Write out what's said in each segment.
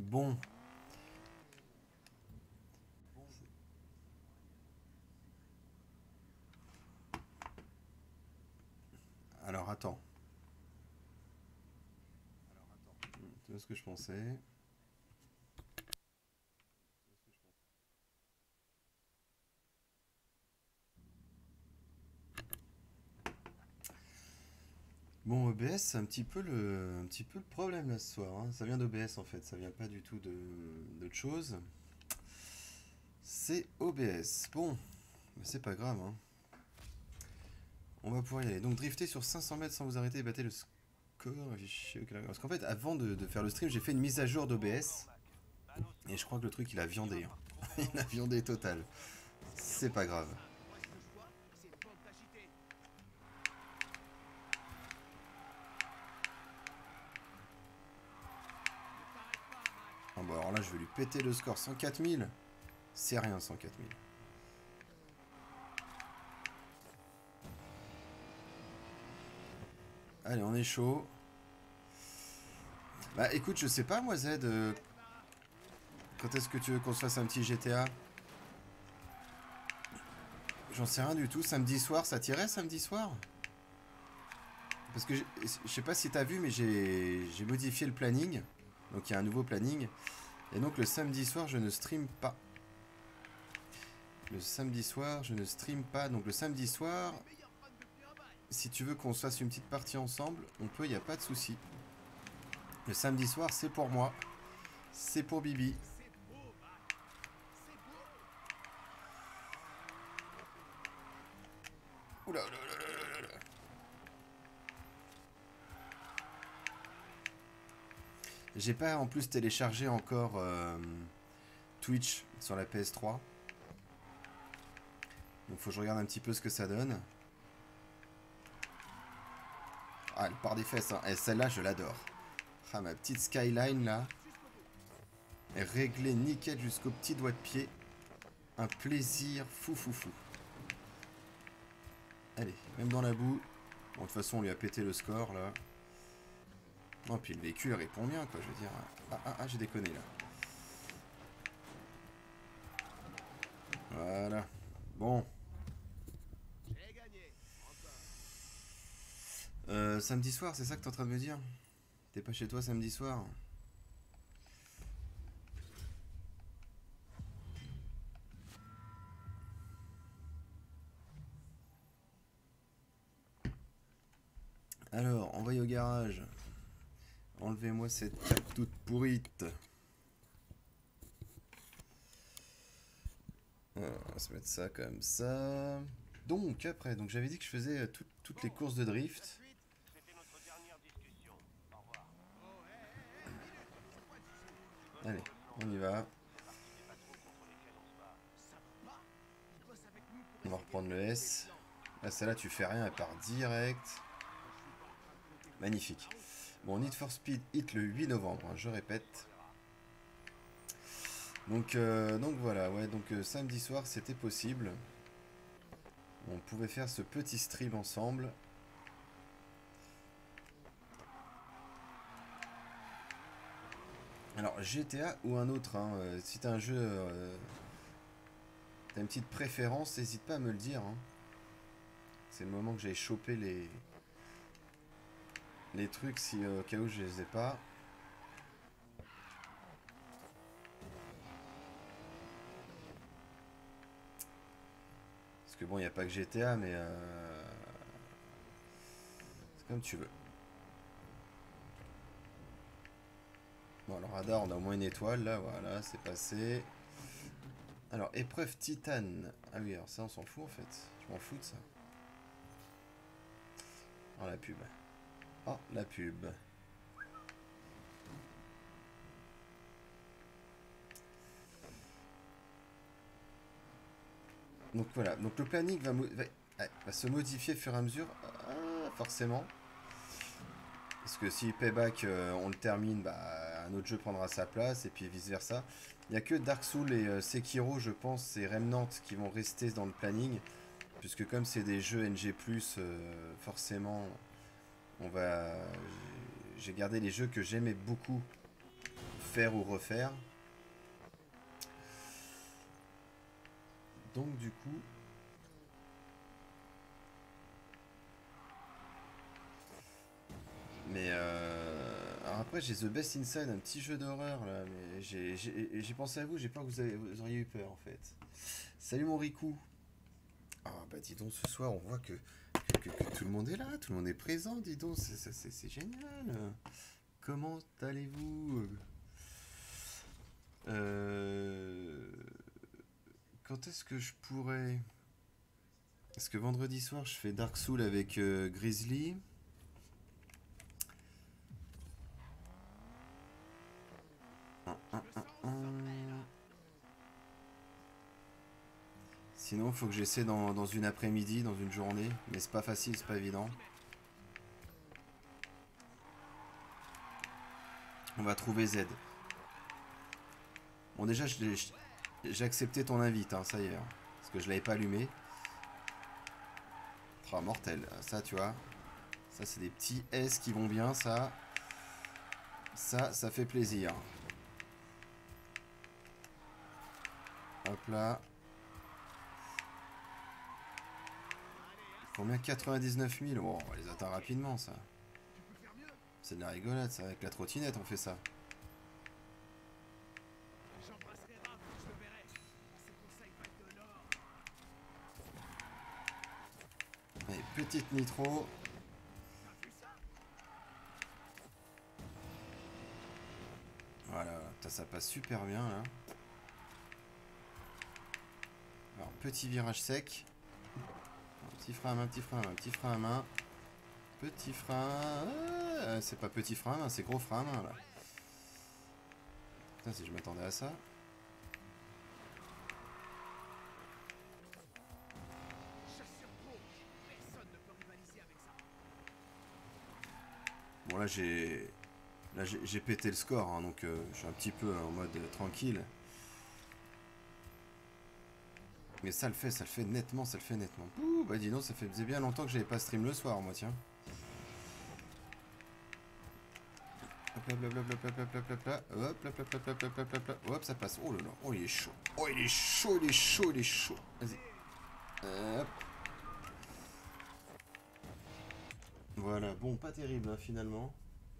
Bon. Alors attends. Tu vois ce que je pensais? Bon, OBS, c'est un petit peu le problème là ce soir, hein. Ça vient d'OBS en fait, ça vient pas du tout d'autre chose. C'est OBS. Bon, mais c'est pas grave, hein. On va pouvoir y aller. Donc drifter sur 500 mètres sans vous arrêter et battre le score. Parce qu'en fait, avant de faire le stream, j'ai fait une mise à jour d'OBS. Et je crois que le truc, il a viandé, hein. Il a viandé total. C'est pas grave. Ah bon, alors là, je vais lui péter le score. 104 000. C'est rien, 104 000. Allez, on est chaud. Bah écoute, je sais pas moi Z, quand est-ce que tu veux qu'on se fasse un petit GTA? J'en sais rien du tout. Samedi soir, ça tirait samedi soir? Parce que je sais pas si t'as vu, mais j'ai modifié le planning. Donc il y a un nouveau planning. Et donc le samedi soir, je ne stream pas. Le samedi soir, je ne stream pas. Donc le samedi soir, si tu veux qu'on se fasse une petite partie ensemble, on peut, il n'y a pas de souci. Le samedi soir, c'est pour moi. C'est pour Bibi. Oula, oula, oula, oula, oula. J'ai pas en plus téléchargé encore Twitch sur la PS3. Donc faut que je regarde un petit peu ce que ça donne. Ah, elle part des fesses, hein. Et celle-là, je l'adore. Ah, ma petite skyline là. Est réglée nickel jusqu'au petit doigt de pied. Un plaisir fou fou fou. Allez, même dans la boue. Bon, de toute façon, on lui a pété le score là. Non, puis le véhicule répond bien, quoi, je veux dire. Ah, j'ai déconné là. Voilà. Bon. Samedi soir, c'est ça que t'es en train de me dire? T'es pas chez toi samedi soir? Alors, envoyez au garage. Enlevez-moi cette table toute pourrite. On va se mettre ça comme ça. Donc, après, donc j'avais dit que je faisais toutes les courses de drift. Allez, on y va. On va reprendre le S. Là, celle-là, tu fais rien, elle part direct. Magnifique. Bon, Need for Speed hit le 8 novembre, hein, je répète. Donc voilà, ouais, donc samedi soir, c'était possible. On pouvait faire ce petit stream ensemble. Alors, GTA ou un autre, hein, si t'as un jeu... t'as une petite préférence, n'hésite pas à me le dire, hein. C'est le moment que j'aille choper les trucs si au cas où je les ai pas. Parce que bon, il n'y a pas que GTA, mais c'est comme tu veux. Bon, alors radar, on a au moins une étoile, là, voilà, c'est passé. Alors, épreuve titane. Ah oui, alors ça, on s'en fout, en fait. Je m'en fous de ça. Oh, la pub. Oh, la pub. Donc voilà, donc le planning va se modifier au fur et à mesure, forcément. Parce que si Payback on le termine, bah, un autre jeu prendra sa place et puis vice versa. Il n'y a que Dark Souls et Sekiro, je pense, et Remnant qui vont rester dans le planning. Puisque comme c'est des jeux NG+, forcément, on va... J'ai gardé les jeux que j'aimais beaucoup faire ou refaire. Donc du coup... Mais alors après j'ai The Best Inside, un petit jeu d'horreur là, mais j'ai pensé à vous, j'ai peur que vous auriez eu peur en fait. Salut mon Riku. Ah bah dis donc, ce soir on voit que tout le monde est là, tout le monde est présent, dis donc, c'est génial. Comment allez-vous? Euh, Quand est-ce que je pourrais... Est-ce que vendredi soir je fais Dark Souls avec Grizzly? Sinon, faut que j'essaie dans une après-midi, dans une journée. Mais c'est pas facile, c'est pas évident. On va trouver Z. Bon, déjà, j'ai accepté ton invite, hein, ça y est. Hein, parce que je l'avais pas allumé. Oh, mortel. Ça, tu vois. Ça, c'est des petits S qui vont bien, ça. Ça fait plaisir. Hop là. Combien? 99 000. Oh, on les atteint rapidement, ça. C'est de la rigolade, ça. Avec la trottinette, on fait ça. Allez, petite nitro. Voilà, ça passe super bien, là. Alors, petit virage sec. Un petit frein à main, petit frein à main, petit frein à main. Petit frein... c'est pas petit frein à main, c'est gros frein à main, là. Putain, si je m'attendais à ça. Bon, là, j'ai pété le score, hein, donc je suis un petit peu en mode tranquille. Mais ça le fait nettement, ça le fait nettement. Ouh, bah dis donc, ça faisait bien longtemps que j'avais pas stream le soir, moi, tiens. Hop là, hop là, hop, ça passe. Oh là là, oh il est chaud. Oh il est chaud, il est chaud, il est chaud. Vas-y. Hop. Voilà, bon, pas terrible, hein, finalement.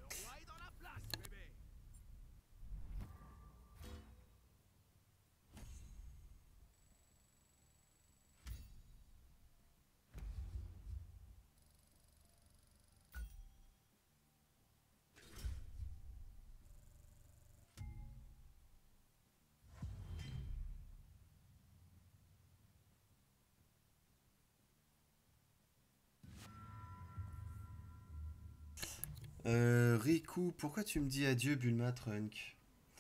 Riku, pourquoi tu me dis adieu, Bulma Trunk?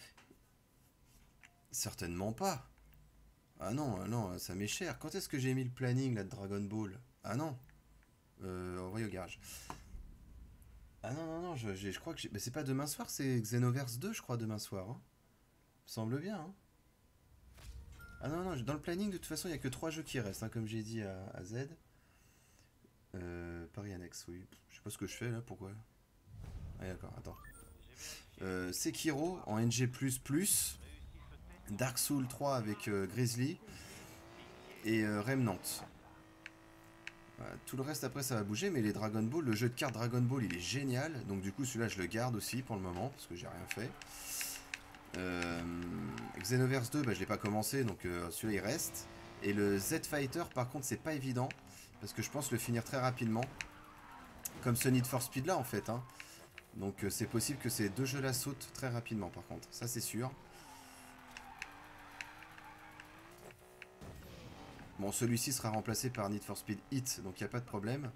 Certainement pas. Ah non, ça m'est cher. Quand est-ce que j'ai mis le planning là de Dragon Ball? Ah non. Envoyé au garage. Ah non, je crois que j'ai... Mais c'est pas demain soir, c'est Xenoverse 2, je crois, demain soir. Hein. Me semble bien. Hein. Ah non, dans le planning, de toute façon, il n'y a que 3 jeux qui restent, hein, comme j'ai dit à Z. Paris Annexe, oui. Je sais pas ce que je fais là, pourquoi? Ah d'accord, attends. Sekiro en NG++, Dark Souls 3 avec Grizzly et Remnant. Voilà, tout le reste après ça va bouger, mais les Dragon Ball, le jeu de cartes Dragon Ball il est génial, donc du coup celui-là je le garde aussi pour le moment, parce que j'ai rien fait. Xenoverse 2, bah, je l'ai pas commencé, donc celui-là il reste. Et le Z Fighter par contre c'est pas évident, parce que je pense le finir très rapidement, comme ce Need for Speed là en fait. Hein. Donc c'est possible que ces deux jeux là sautent très rapidement par contre, ça c'est sûr. Bon, celui-ci sera remplacé par Need for Speed Heat, donc il n'y a pas de problème.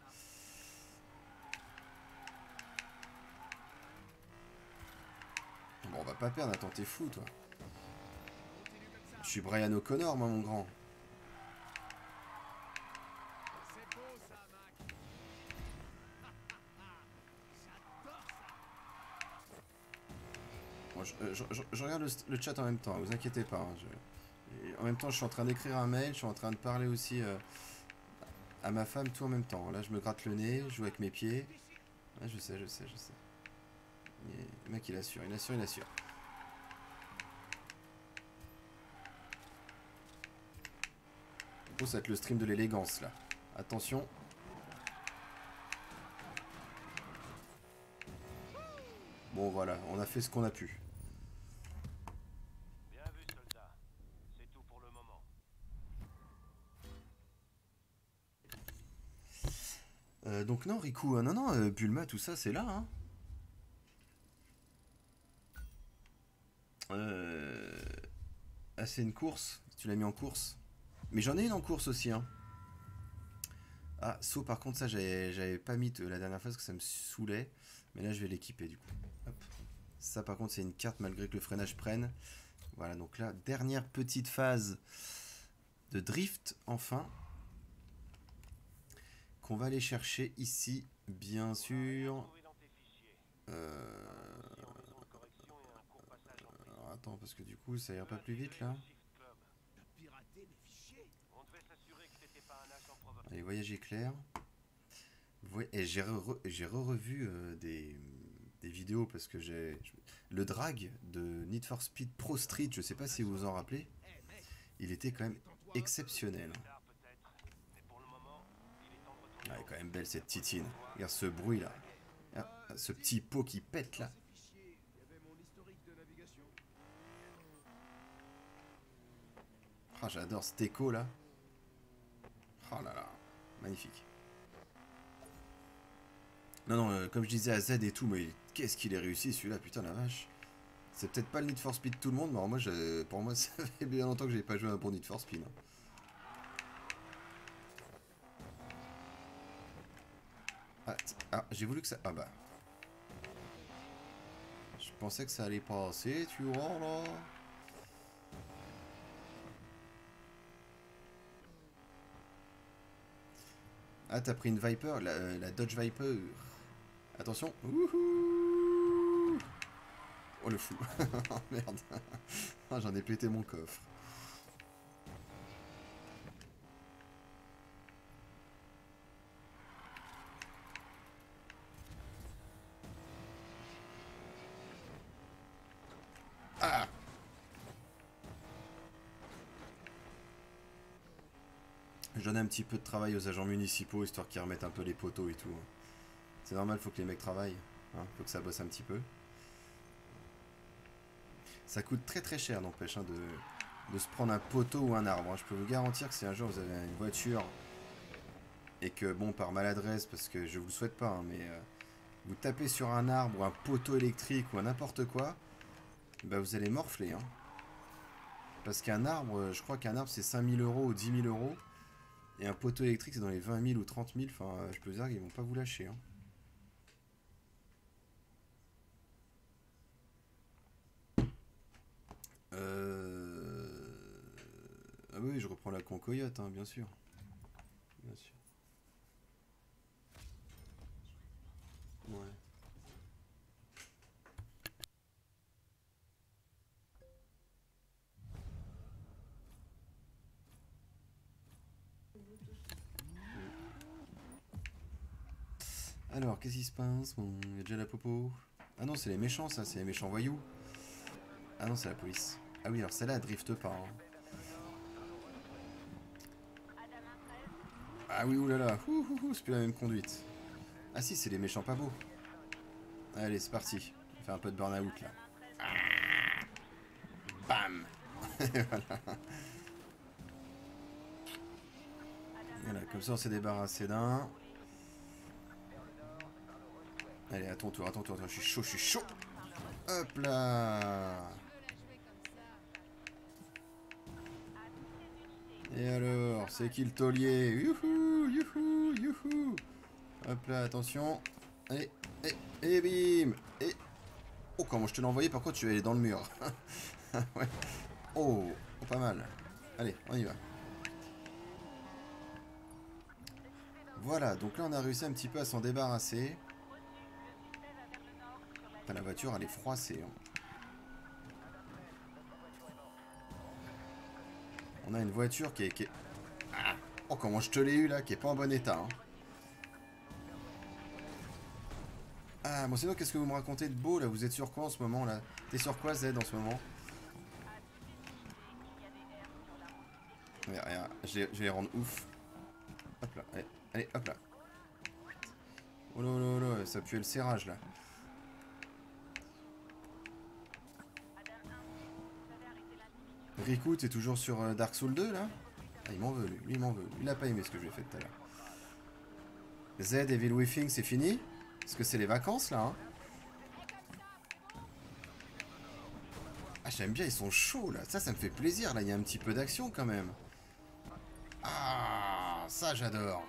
Bon, on va pas perdre, attends, t'es fou, toi. Je suis Brian O'Connor, moi, mon grand. Bon, je regarde le chat en même temps, vous inquiétez pas. Hein, en même temps, je suis en train d'écrire un mail, je suis en train de parler aussi à ma femme, tout en même temps. Là, je me gratte le nez, je joue avec mes pieds. Ouais, je sais. Le mec, il assure. Bientôt, ça va être le stream de l'élégance, là. Attention. Bon, voilà, on a fait ce qu'on a pu. Bien vu, soldat. C'est tout pour le moment. Donc non, Riku, non, Bulma, tout ça, c'est là, hein. Ah, c'est une course. Tu l'as mis en course. Mais j'en ai une en course aussi, hein. Ah, saut, par contre, ça, j'avais pas mis la dernière fois parce que ça me saoulait. Mais là, je vais l'équiper, du coup. Hop. Ça, par contre, c'est une carte malgré que le freinage prenne. Voilà, donc là, dernière petite phase de drift, enfin. Qu'on va aller chercher ici, bien sûr. Alors, attends, parce que du coup, ça ira pas plus vite, là. Allez, voyage éclair. Et j'ai revu des vidéos parce que le drag de Need for Speed Pro Street, je sais pas si vous vous en rappelez, il était quand même exceptionnel. Ah, elle est quand même belle cette titine. Regarde ce bruit là. Ah, ce petit pot qui pète là. Ah, j'adore cet écho là. Oh là là, magnifique. Non, comme je disais à Z et tout, mais qu'est-ce qu'il est réussi celui-là, putain la vache. C'est peut-être pas le Need for Speed tout le monde, mais alors moi, pour moi, ça fait bien longtemps que j'ai pas joué à un bon Need for Speed. Ah, j'ai voulu que ça... Ah bah... Je pensais que ça allait passer, tu vois, là. Ah, t'as pris une Viper, la Dodge Viper. Attention. Wouhou! Oh, le fou. Oh, merde. Ah, j'en ai pété mon coffre. Ah! Je donne un petit peu de travail aux agents municipaux, histoire qu'ils remettent un peu les poteaux et tout. C'est normal, faut que les mecs travaillent. Hein, faut que ça bosse un petit peu. Ça coûte très très cher, n'empêche, hein, de se prendre un poteau ou un arbre. Hein. Je peux vous garantir que si un jour vous avez une voiture et que, bon, par maladresse, parce que je vous le souhaite pas, hein, mais vous tapez sur un arbre ou un poteau électrique ou n'importe quoi, bah vous allez morfler. Hein. Parce qu'un arbre, je crois qu'un arbre c'est 5000 € ou 10 000 €. Et un poteau électrique c'est dans les 20 000 ou 30 000. Enfin, je peux vous dire qu'ils vont pas vous lâcher. Hein. Ah oui, je reprends la concoyote, hein, bien sûr. Bien sûr. Ouais. Alors, qu'est-ce qui se passe? Bon, il y a déjà la popo. Ah non, c'est les méchants, ça, c'est les méchants voyous. Ah non, c'est la police. Ah oui, alors celle-là, elle drifte pas. Hein. Ah oui, oulala. C'est plus la même conduite. Ah si, c'est les méchants pas beaux. Allez, c'est parti. On fait un peu de burn-out, là. Bam. Voilà. Voilà, comme ça, on s'est débarrassé d'un. Allez, à ton tour, à ton tour. Je suis chaud, je suis chaud. Hop là. Et alors, c'est qui le taulier? Youhou, youhou, youhou. Hop là, attention. Allez, et bim. Et... Oh, comment je te l'ai envoyé, par contre, tu vas aller dans le mur. Ouais. Oh, pas mal. Allez, on y va. Voilà, donc là, on a réussi un petit peu à s'en débarrasser. Enfin, la voiture, elle est froissée. Hein. On a une voiture qui est... Ah. Oh, comment je te l'ai eu, là, qui est pas en bon état. Hein. Ah, bon, sinon, qu'est-ce que vous me racontez de beau, là? Vous êtes sur quoi, en ce moment, là? T'es sur quoi, Z, en ce moment? Regarde, je vais les rendre ouf. Hop là, allez, allez, hop là. Oh là là là, ça pue le serrage là. Riku, t'es toujours sur Dark Souls 2 là? Ah, il m'en veut lui, il m'en veut. Il a pas aimé ce que je lui ai fait tout à l'heure. Z, Evil Within, c'est fini? Est-ce que c'est les vacances là hein? Ah, j'aime bien, ils sont chauds là. Ça me fait plaisir là, il y a un petit peu d'action quand même. Ah, ça j'adore.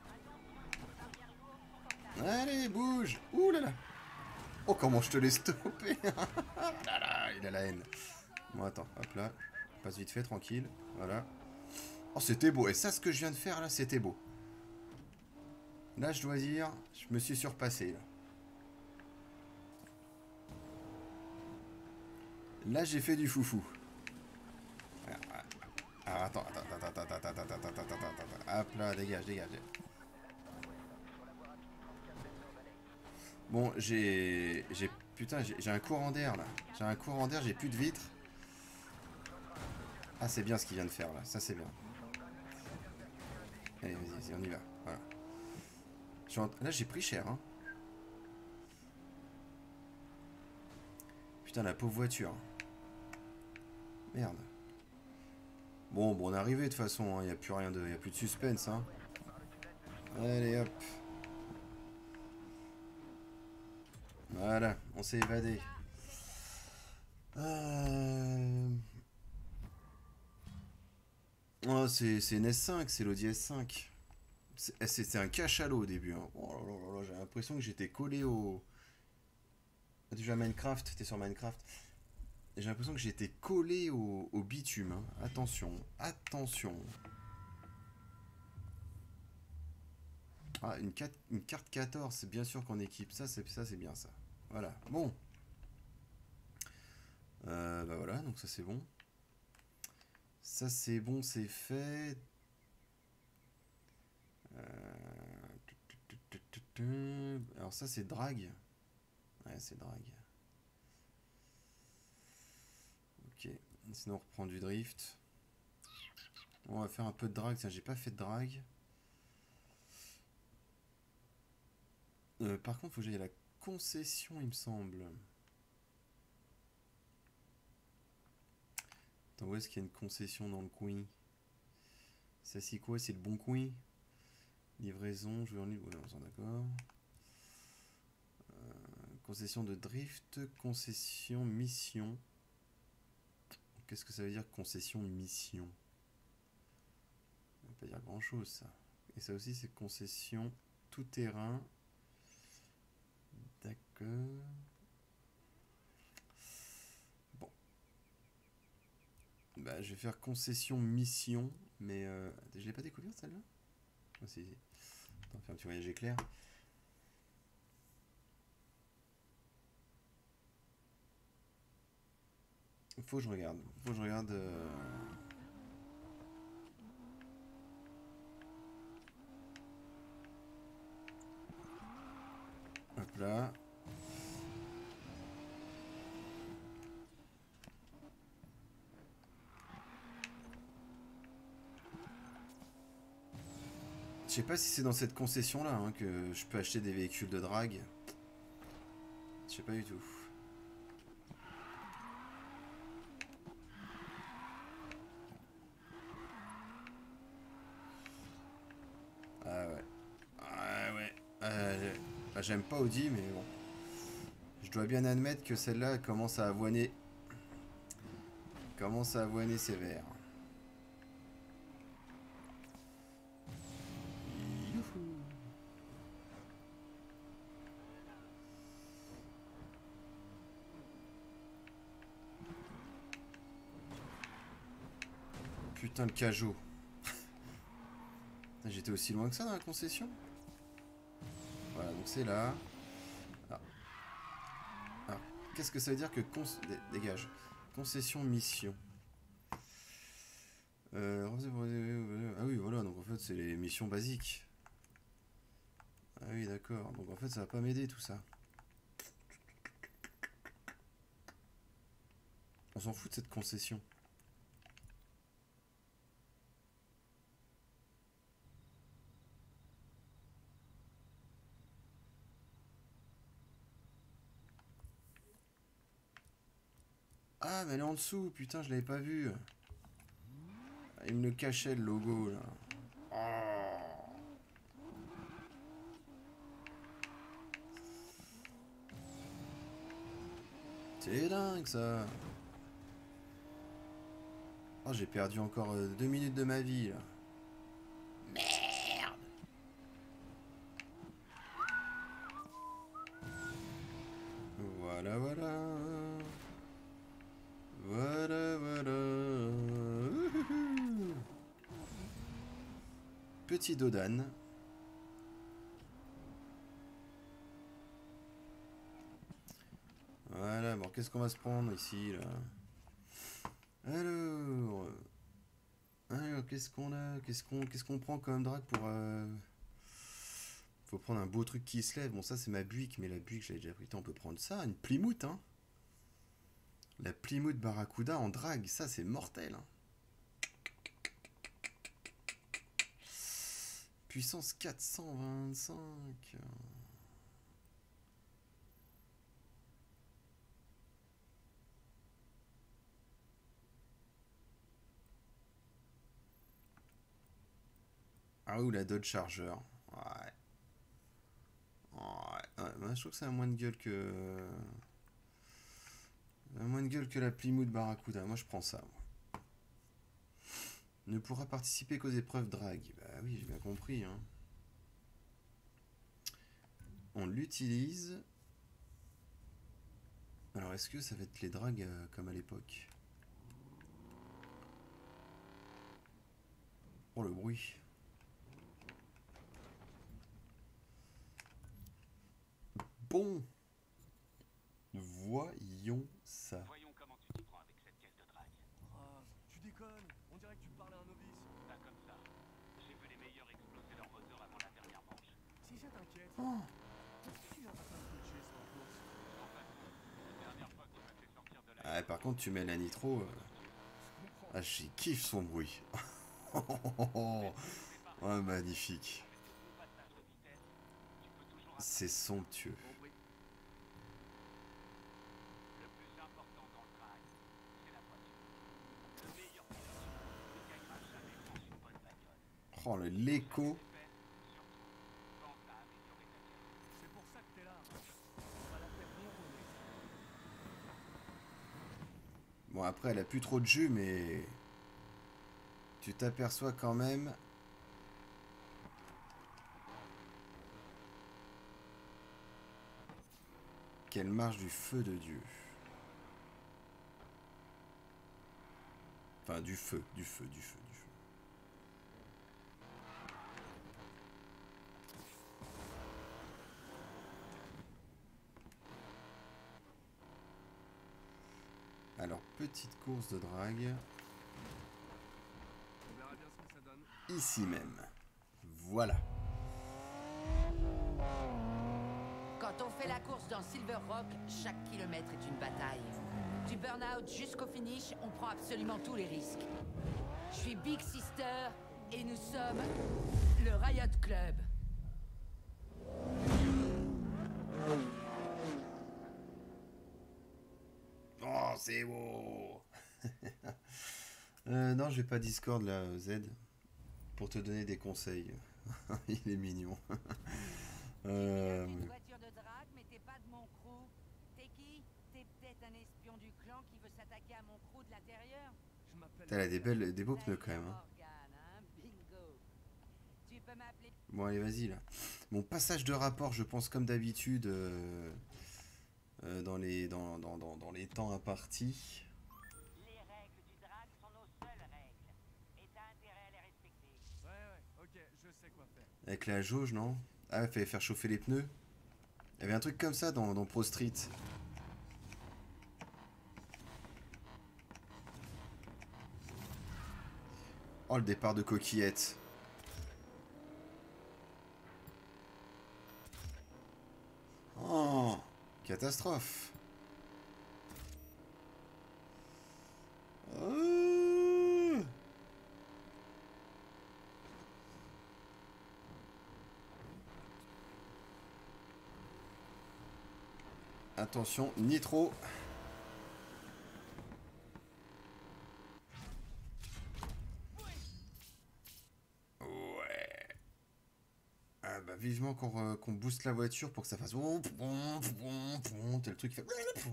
Allez, bouge. Ouh là là. Oh, comment je te l'ai stoppé. Là là, il a la haine. Bon, attends, hop là. Passe vite fait, tranquille. Voilà. Oh, c'était beau. Et ça, ce que je viens de faire là, c'était beau. Là, je dois dire, je me suis surpassé là. Là, j'ai fait du foufou. Alors, attends. Hop là, dégage. Bon, putain, j'ai un courant d'air là. J'ai un courant d'air, j'ai plus de vitres. Ah, c'est bien ce qu'il vient de faire là. Ça, c'est bien. Allez, vas-y, on y va. Voilà. Là, j'ai pris cher, hein. Putain, la pauvre voiture. Merde. Bon, on est arrivé de toute façon. Il n'y a plus rien de, il y a plus de suspense, hein. Allez, hop. Voilà, on s'est évadé. Oh, c'est une S5, c'est l'Audi S5. C'était un cachalot au début. Hein. Oh là là là, j'ai l'impression que j'étais collé au. Déjà Minecraft, t'es sur Minecraft. J'ai l'impression que j'étais collé au bitume. Hein. Attention. Ah, une carte 14, c'est bien sûr qu'on équipe. Ça, c'est bien ça. Voilà. Bon. Bah voilà, donc ça c'est bon. Ça c'est bon, c'est fait. Alors ça c'est drag. Ouais, c'est drag. Ok. Sinon on reprend du drift. On va faire un peu de drag. Tiens, j'ai pas fait de drag. Par contre, faut que j'aille à la concession, il me semble. Attends, où est-ce qu'il y a une concession dans le coin? Ça c'est quoi? C'est le bon coin? Livraison, je vais en ligne. Ouais, on s'en d'accord. Concession de drift, concession mission. Qu'est-ce que ça veut dire concession mission? Ça veut pas dire grand chose ça. Et ça aussi c'est concession tout terrain. D'accord. Bon. Bah je vais faire concession mission. Mais je l'ai pas découverte celle-là? Oh, si. Attends, faire un petit voyage éclair. Faut que je regarde. Hop là. Je sais pas si c'est dans cette concession là hein, que je peux acheter des véhicules de drague. Je sais pas du tout. Ah ouais. Ah ouais. J'aime pas Audi mais bon. Je dois bien admettre que celle-là commence à avoiner. Sévère. Youhou. Putain le cajot. J'étais aussi loin que ça dans la concession. Voilà, donc c'est là. Alors, qu'est-ce que ça veut dire que dégage. Concession mission. Ah oui, voilà, donc en fait c'est les missions basiques. Ah oui, d'accord. Donc en fait ça va pas m'aider tout ça. On s'en fout de cette concession. Ah, mais elle est en dessous, putain, je l'avais pas vu. Il me le cachait, le logo, là. Oh. C'est dingue, ça. Oh, j'ai perdu encore 2 minutes de ma vie, là. Merde. Voilà, voilà. Voilà, voilà. Ouhouhou. Petit Dodan. Voilà, bon, qu'est-ce qu'on va se prendre ici, là? Alors, qu'est-ce qu'on a? Qu'est-ce qu'on prend comme drague pour... Faut prendre un beau truc qui se lève. Bon, ça, c'est ma Buick, mais la Buick, j'avais déjà pris. On peut prendre ça, une Plymouth, hein. La Plymouth Barracuda en drague, ça, c'est mortel, hein. Puissance 425. Ah, ou la Dodge Charger. Ouais. Ouais, je trouve que ça a moins de gueule que... moins de gueule que la Plymouth Barracuda. Moi, je prends ça. Moi. Ne pourra participer qu'aux épreuves drag. Bah oui, j'ai bien compris. Hein. On l'utilise. Alors, est-ce que ça va être les drags comme à l'époque? Oh, le bruit. Bon. Voyons ça. Voyons comment tu t'y prends avec cette caisse de drague. Ah, tu déconnes. On dirait que tu parles à un novice. Pas comme ça. J'ai vu les meilleurs exploser leur moteur avant la dernière manche. Si ça t'inquiète, Oh. tu l'as pas coaché sur la course. En fait, la dernière fois qu'il m'a fait sortir de la... Ah, par contre, tu mets la nitro. Je comprends. Ah, j'ai kiffe son bruit. Oh, magnifique. C'est somptueux. Compris. Le plus important dans le drag, c'est la voiture. Le meilleur pilote ne gagnera jamais sans une bonne bagnole. Oh, l'écho. Surtout, pense à améliorer ta caisse. C'est pour ça que t'es là. On va la faire ronronner. Bon, après, elle a plus trop de jus, mais... Tu t'aperçois quand même... qu'elle marche du feu de Dieu. Enfin, du feu. Alors, petite course de drague. On verra bien ce que ça donne. Ici même. Voilà. Quand on fait la course dans Silver Rock, chaque kilomètre est une bataille. Du burn-out jusqu'au finish, on prend absolument tous les risques. Je suis Big Sister et nous sommes le Riot Club. Oh, c'est beau. Non, je vais pas Discord là, Z, pour te donner des conseils. Il est mignon. Une voiture de drague, mais t'es pas de mon crew. T'es qui? T'es peut-être un espion du clan qui veut s'attaquer à mon crew de l'intérieur? Je m'appelle. Elle a des beaux pneus quand même. Hein. Morgan, hein? Bingo. Tu peux m'appeler... Bon, allez, vas-y là. Mon passage de rapport, je pense comme d'habitude, dans les temps impartis. Les règles du drag sont nos seules règles. Et t'as intérêt à les respecter. Ouais, ok, je sais quoi faire. Avec la jauge, non? Ah, il fallait faire chauffer les pneus. Il y avait un truc comme ça dans Pro Street. Oh, le départ de coquillette. Oh, catastrophe. Attention, nitro. Vivement qu'on booste la voiture pour que ça fasse... T'as le truc qui fait...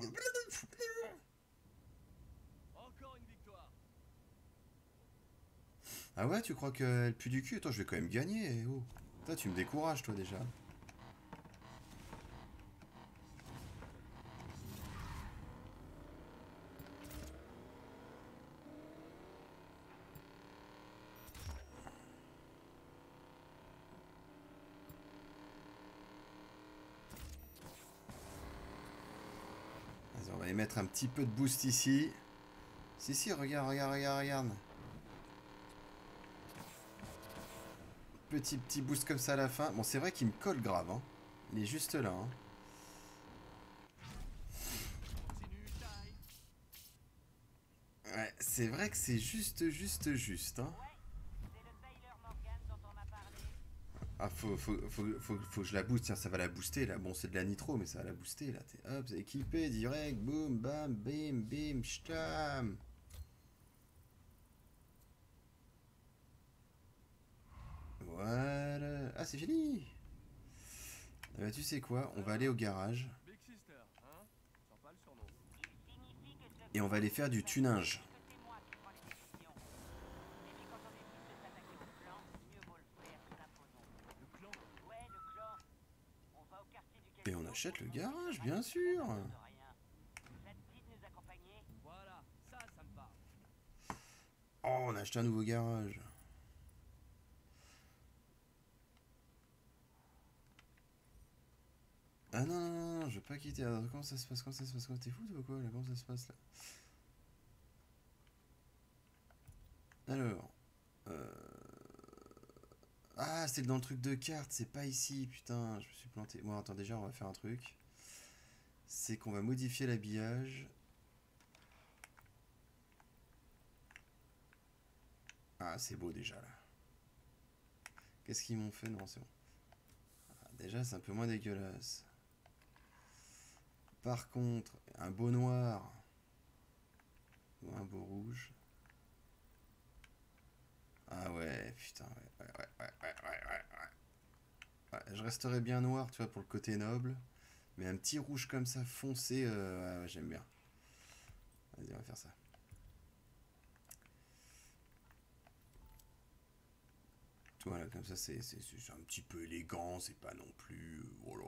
Encore une victoire. Ah ouais, tu crois qu'elle pue du cul? Attends, je vais quand même gagner. Oh. Toi, tu me décourages, toi, déjà. Vas-y, on va y mettre un petit peu de boost ici. Si, regarde, regarde. Petit boost comme ça à la fin. Bon, c'est vrai qu'il me colle grave, hein. Il est juste là, hein. Continue, taille. Ouais, c'est vrai que c'est juste, hein. C'est le Taylor Morgan dont on m'a parlé. Ah, faut que je la booste. Tiens, ça va la booster, là. Bon, c'est de la nitro, mais ça va la booster, là. Hop, c'est équipé, direct. Boum, bam, bim, bim, shtam. Voilà. Ah, c'est fini. Ah bah, tu sais quoi? On va aller au garage. Big Sister, hein? Sympa le surnom. Il signifie que ce Et on va aller faire du tunage. que c'est moi qui prends les décisions. Et puis quand on décide de s'attaquer au clan, mieux vaut le faire sous imposant. Le clan. Ouais, le clan. On va au quartier du Et on achète le garage, bien sûr. de rien. Ça te dit de nous accompagner? Voilà, ça me parle. Oh, on a acheté un nouveau garage. Ah non, je veux pas quitter. Alors, comment ça se passe? T'es fou, toi, quoi, là? Comment ça se passe, là? Alors... Ah, c'est dans le truc de carte, c'est pas ici, putain, je me suis planté. Bon, attends, déjà, on va faire un truc. C'est qu'on va modifier l'habillage. Ah, c'est beau, déjà, là. Qu'est-ce qu'ils m'ont fait? Non, c'est bon. Ah, déjà, c'est un peu moins dégueulasse. Par contre, un beau noir ou un beau rouge. Ah ouais, putain, ouais. Je resterai bien noir, tu vois, pour le côté noble. Mais un petit rouge comme ça, foncé, ouais, j'aime bien. Vas-y, on va faire ça. Voilà, comme ça, c'est un petit peu élégant, c'est pas non plus... Voilà,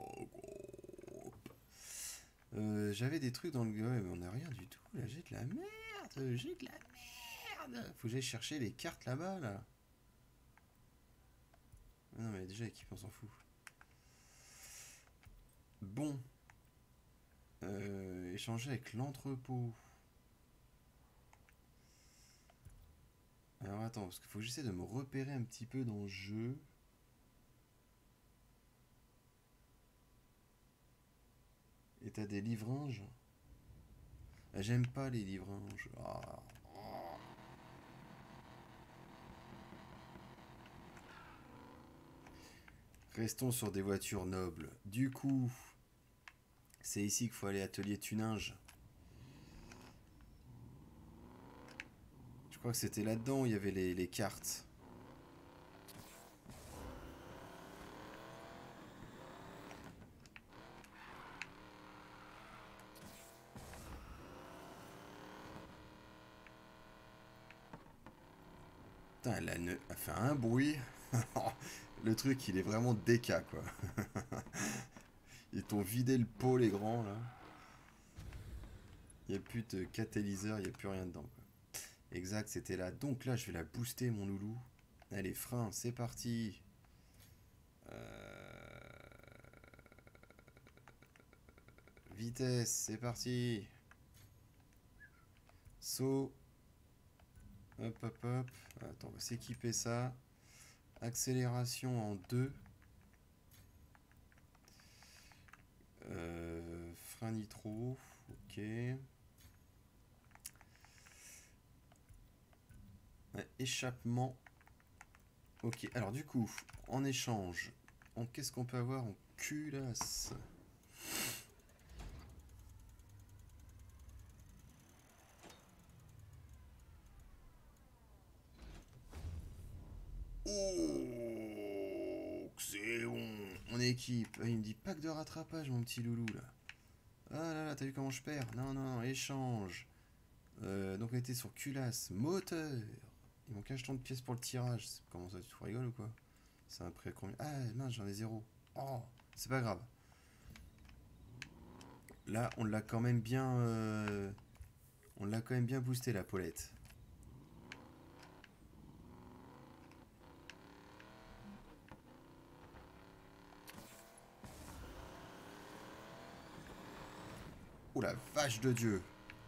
j'avais des trucs dans le... Ouais, mais on a rien du tout, là, j'ai de la merde, Faut que j'aille chercher les cartes là-bas, là. Non, mais déjà, équipe, on s'en fout. Bon. Échanger avec l'entrepôt. Alors, attends, parce qu'il faut que j'essaie de me repérer un petit peu dans le jeu. Et t'as des livringes. Ah, j'aime pas les livringes. Ah. Restons sur des voitures nobles. Du coup, c'est ici qu'il faut aller atelier tunage. Je crois que c'était là-dedans où il y avait les cartes. Putain, elle a fait un bruit. Le truc, il est vraiment déca, quoi. Ils t'ont vidé le pot, les grands, là. Il n'y a plus de catalyseur, il n'y a plus rien dedans, quoi. Exact, c'était là. Donc là, je vais la booster, mon loulou. Allez, frein, c'est parti. Vitesse, c'est parti. Saut. Hop. Attends, on va s'équiper ça. Accélération en 2. Frein nitro. Ok. Ouais, échappement. Ok, alors du coup, en échange, qu'est-ce qu'on peut avoir en culasse? Oh, c'est bon. Mon équipe. Il me dit pack de rattrapage, mon petit loulou, là. Ah là là, t'as vu comment je perds? Non, non, non, échange. Donc on était sur culasse. Moteur. Il manque un jeton de pièces pour le tirage. Comment ça, tu te rigoles ou quoi? C'est un prêt combien? Ah mince, j'en ai 0. Oh, c'est pas grave. Là, on l'a quand même bien... on l'a quand même bien boosté, la Paulette. Oh la vache de Dieu!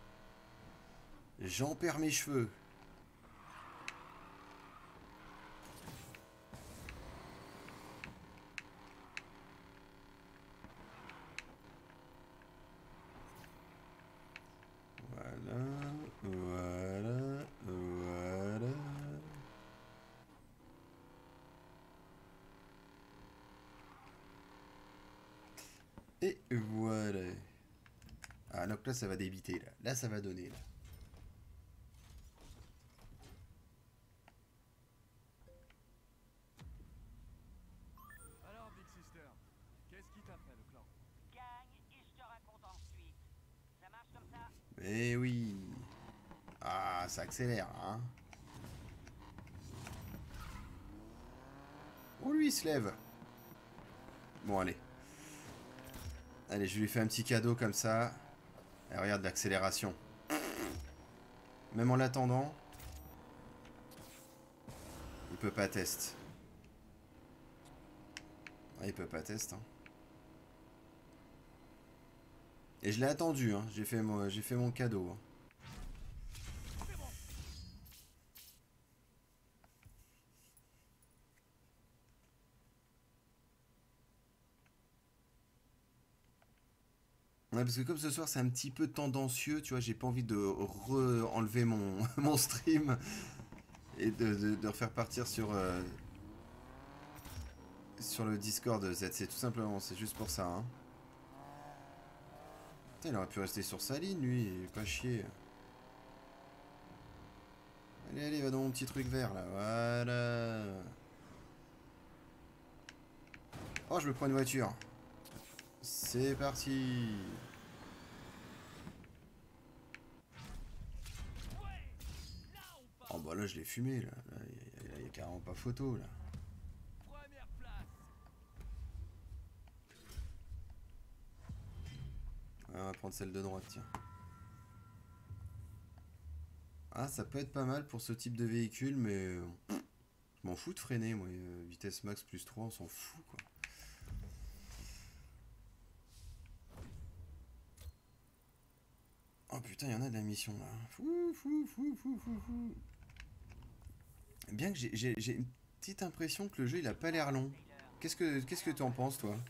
J'en perds mes cheveux. Voilà, voilà, voilà. Et voilà. Ah, donc là, ça va débiter, là. Là, ça va donner, là. Alors, Big Sister, qu'est-ce qui t'a fait le clan? Gagne et je te raconte ensuite. Ça marche comme ça? Eh oui. Ah, ça accélère, hein. Oh, lui, il se lève. Bon, allez. Allez, je lui fais un petit cadeau comme ça. Et regarde l'accélération. Même en l'attendant, il peut pas test. Ah, il peut pas test, hein. Et je l'ai attendu, hein. J'ai fait mon cadeau, hein. Ouais, parce que comme ce soir c'est un petit peu tendancieux, tu vois, j'ai pas envie de enlever mon, mon stream et de refaire partir sur le Discord de Z. C'est tout simplement, c'est juste pour ça, hein. Putain, il aurait pu rester sur sa ligne, lui, et pas chier. Allez, allez, va dans mon petit truc vert, là, voilà. Oh, je me prends une voiture. C'est parti. Oh bah là je l'ai fumé là, il y a carrément pas photo là. Première place. Ouais, on va prendre celle de droite, tiens. Ah, ça peut être pas mal pour ce type de véhicule, mais je m'en fous de freiner, moi. Vitesse max plus 3, on s'en fout quoi. Oh putain, il y en a de la mission là. Fou, fou, fou, fou, fou, fou. Bien que j'ai une petite impression que le jeu il a pas l'air long. Qu'est-ce que tu en penses, toi?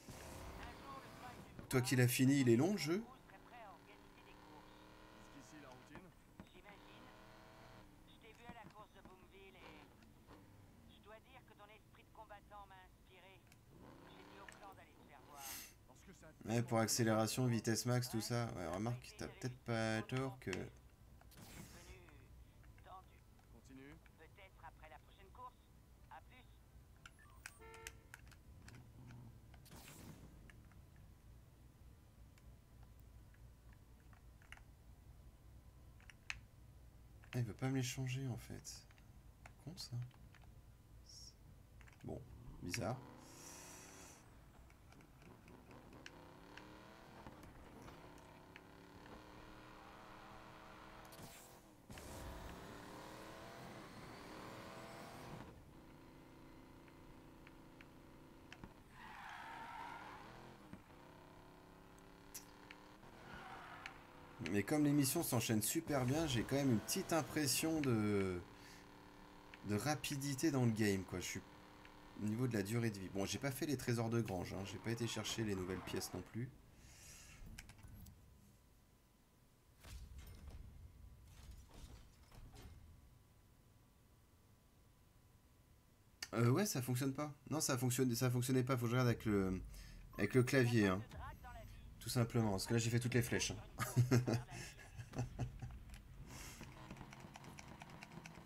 Toi qui l'as fini, il est long le jeu? Vous serez prêt à organiser des courses? Jusqu'ici, la routine. J'imagine. Je t'ai vu à la course de Boomville et je dois dire que ton esprit de combattant m'a inspiré. J'ai dit au clan d'aller te faire voir. Parce que ça. Ouais, pour accélération, vitesse max, tout ça. Ouais, remarque, t'as peut-être pas tort que... C'est devenu tendu. Continue. Peut-être après la prochaine course. À plus. Ah, il veut pas me les changer en fait. Con ça. Bon, bizarre. Mais comme l'émission s'enchaîne super bien, j'ai quand même une petite impression de rapidité dans le game, quoi. Je suis au niveau de la durée de vie. Bon, j'ai pas fait les trésors de grange, hein. J'ai pas été chercher les nouvelles pièces non plus. Ouais, ça fonctionne pas. Non, ça fonctionnait pas. Faut que je regarde avec le clavier, hein. De drague dans la vie. Tout simplement. Parce que là, j'ai fait toutes les flèches, hein.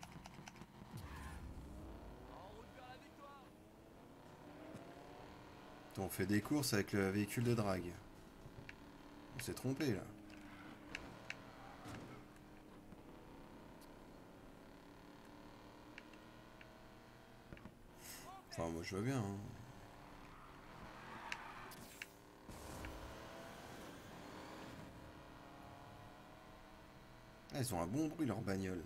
En route vers la victoire. On fait des courses avec le véhicule de drague. On s'est trompé là. Enfin, moi je vois bien. Hein. Ah, ils ont un bon bruit leur bagnole.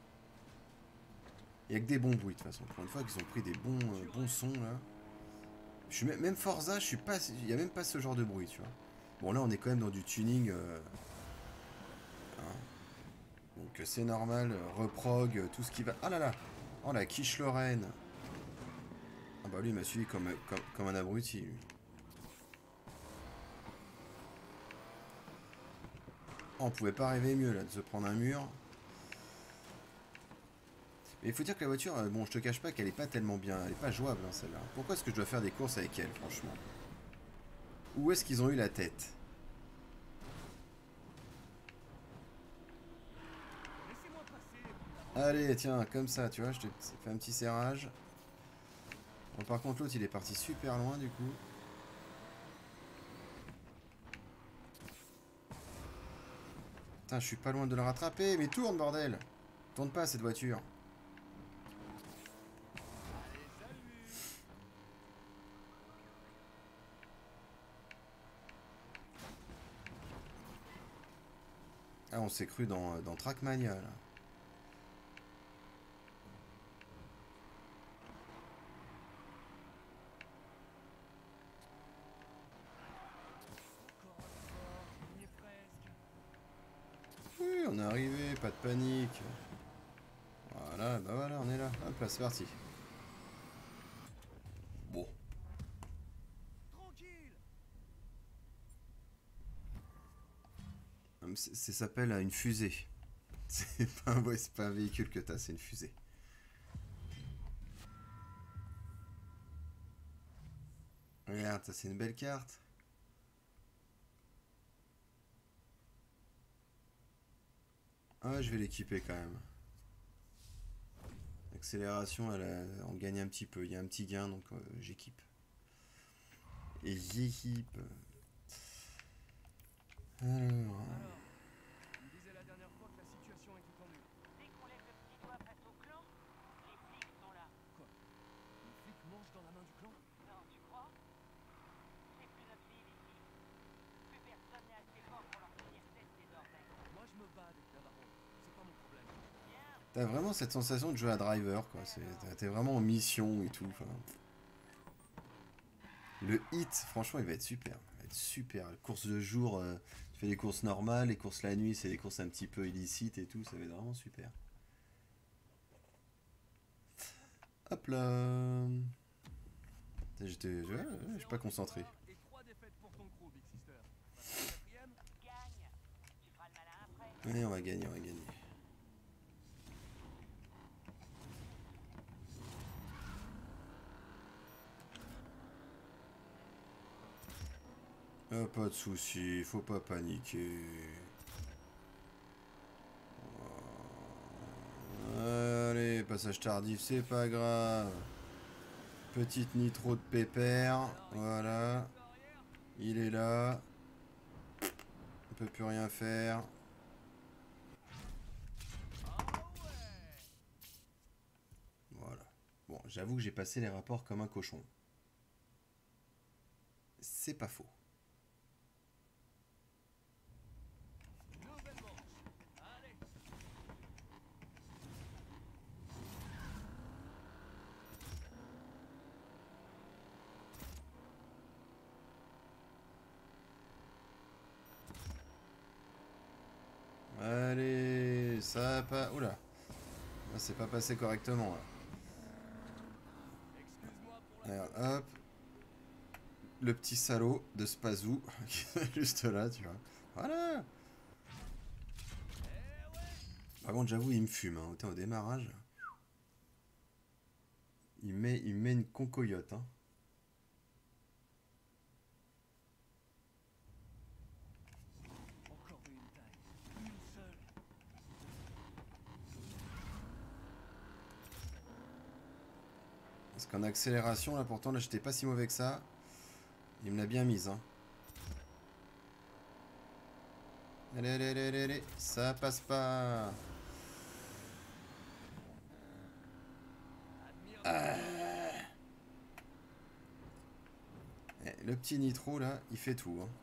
Il n'y a que des bons bruits de toute façon. Pour une fois qu'ils ont pris des bons sons là. Je suis même Forza, je suis pas. Il n'y a même pas ce genre de bruit, tu vois. Bon là on est quand même dans du tuning. Hein. Donc c'est normal, reprog, tout ce qui va. Ah là là. Oh la quiche Lorraine. Ah bah lui il m'a suivi comme un abruti lui. Oh, on pouvait pas rêver mieux là de se prendre un mur. Mais il faut dire que la voiture, bon je te cache pas qu'elle est pas tellement bien, elle est pas jouable hein, celle-là. Pourquoi est-ce que je dois faire des courses avec elle franchement? Où est-ce qu'ils ont eu la tête? Laissez-moi passer. Allez tiens, comme ça tu vois, je te fais un petit serrage. Bon, par contre l'autre il est parti super loin du coup. Putain je suis pas loin de le rattraper, mais tourne bordel! Tourne pas cette voiture. Ah on s'est cru dans Trackmania là. Encore un effort, on y est presque. Oui on est arrivé, pas de panique. Voilà, bah voilà on est là. Hop là c'est parti. Bon. Tranquille. Ça s'appelle une fusée. C'est pas un véhicule que t'as, c'est une fusée. Regarde, ça c'est une belle carte. Ah, je vais l'équiper quand même. Accélération, on gagne un petit peu. Il y a un petit gain, donc j'équipe. Et j'équipe. Alors. Alors, tu me disais la dernière fois que la situation était tendue. Dès qu'on lève le petit doigt face au clan, les flics sont là. Quoi? Les flics mangent dans la main du clan? Non, tu crois? C'est plus notre ville ici. Plus personne n'est assez fort pour leur tenir tête désormais. Moi je me bats avec la baronne. C'est pas mon problème. Bien, T'as vraiment cette sensation de jouer à Driver, quoi. T'es vraiment en mission et tout. Enfin. Le hit, franchement, il va être super. Il va être super. Les courses de jour, tu fais des courses normales. Les courses la nuit, c'est des courses un petit peu illicites et tout. Ça va être vraiment super. Hop là. Je suis pas concentré. Et 3 défaites pour ton crew, Big Sister. Pas la quatrième? gagne. Tu feras le malin après. Ouais, on va gagner, on va gagner. Pas de soucis, faut pas paniquer. Allez, passage tardif, c'est pas grave. Petite nitro de pépère, voilà. Il est là. On peut plus rien faire. Voilà. Bon, j'avoue que j'ai passé les rapports comme un cochon. C'est pas faux. Nouvelle manche. Allez. Allez, ça a pas... Oula. Là, c'est pas passé correctement, là. Excuse-moi pour la... Alors, hop. Le petit salaud de Spazou, qui est juste là, tu vois. Voilà. Par contre, j'avoue, il me fume. Hein. Autant au démarrage. Il met une concoyote. Hein. Encore une taille. Une seule. Parce qu'en accélération, là, pourtant, là, j'étais pas si mauvais que ça. Il me l'a bien mise, hein. Allez, allez, allez, allez, allez. Ça passe pas. Ah. Le petit nitro, là, il fait tout, hein.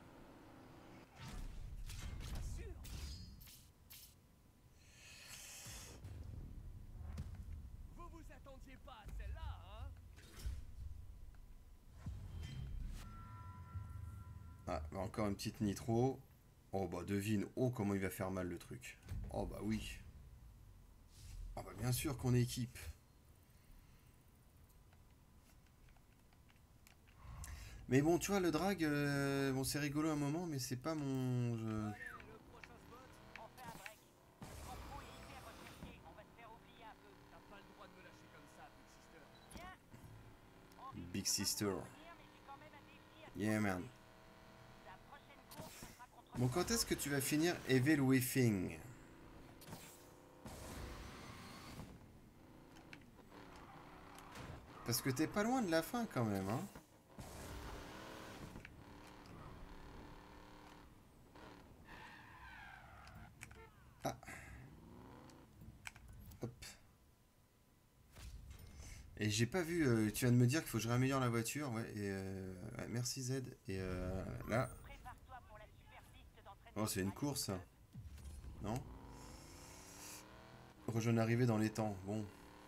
Vous vous attendiez pas à celle-là, hein? Ah, bah encore une petite nitro. Oh bah devine, oh comment il va faire mal le truc. Oh bah oui. Ah bah bien sûr qu'on équipe. Mais bon, tu vois, le drag, bon c'est rigolo un moment, mais c'est pas mon... Allez, le prochain spot. On fait un break. Ton crew est hyper recherché. On va se faire oublier un peu. T'as pas le droit de me lâcher comme ça, Big Sister. Viens. On risque Big de pas Sister. pouvoir revenir, mais j'ai quand même un défi à te Yeah man. proposer. Ta prochaine course ce sera contre Bon, quand est-ce que tu vas finir Evil Within? Parce que t'es pas loin de la fin quand même, hein. Ah. Hop. Et j'ai pas vu, tu viens de me dire qu'il faut que je réaméliore la voiture, ouais, et ouais, merci Z. Et là, Prépare-toi pour la super piste d'entraînement. oh c'est une course, ça. Non? Rejoindre l'arrivée dans les temps, bon.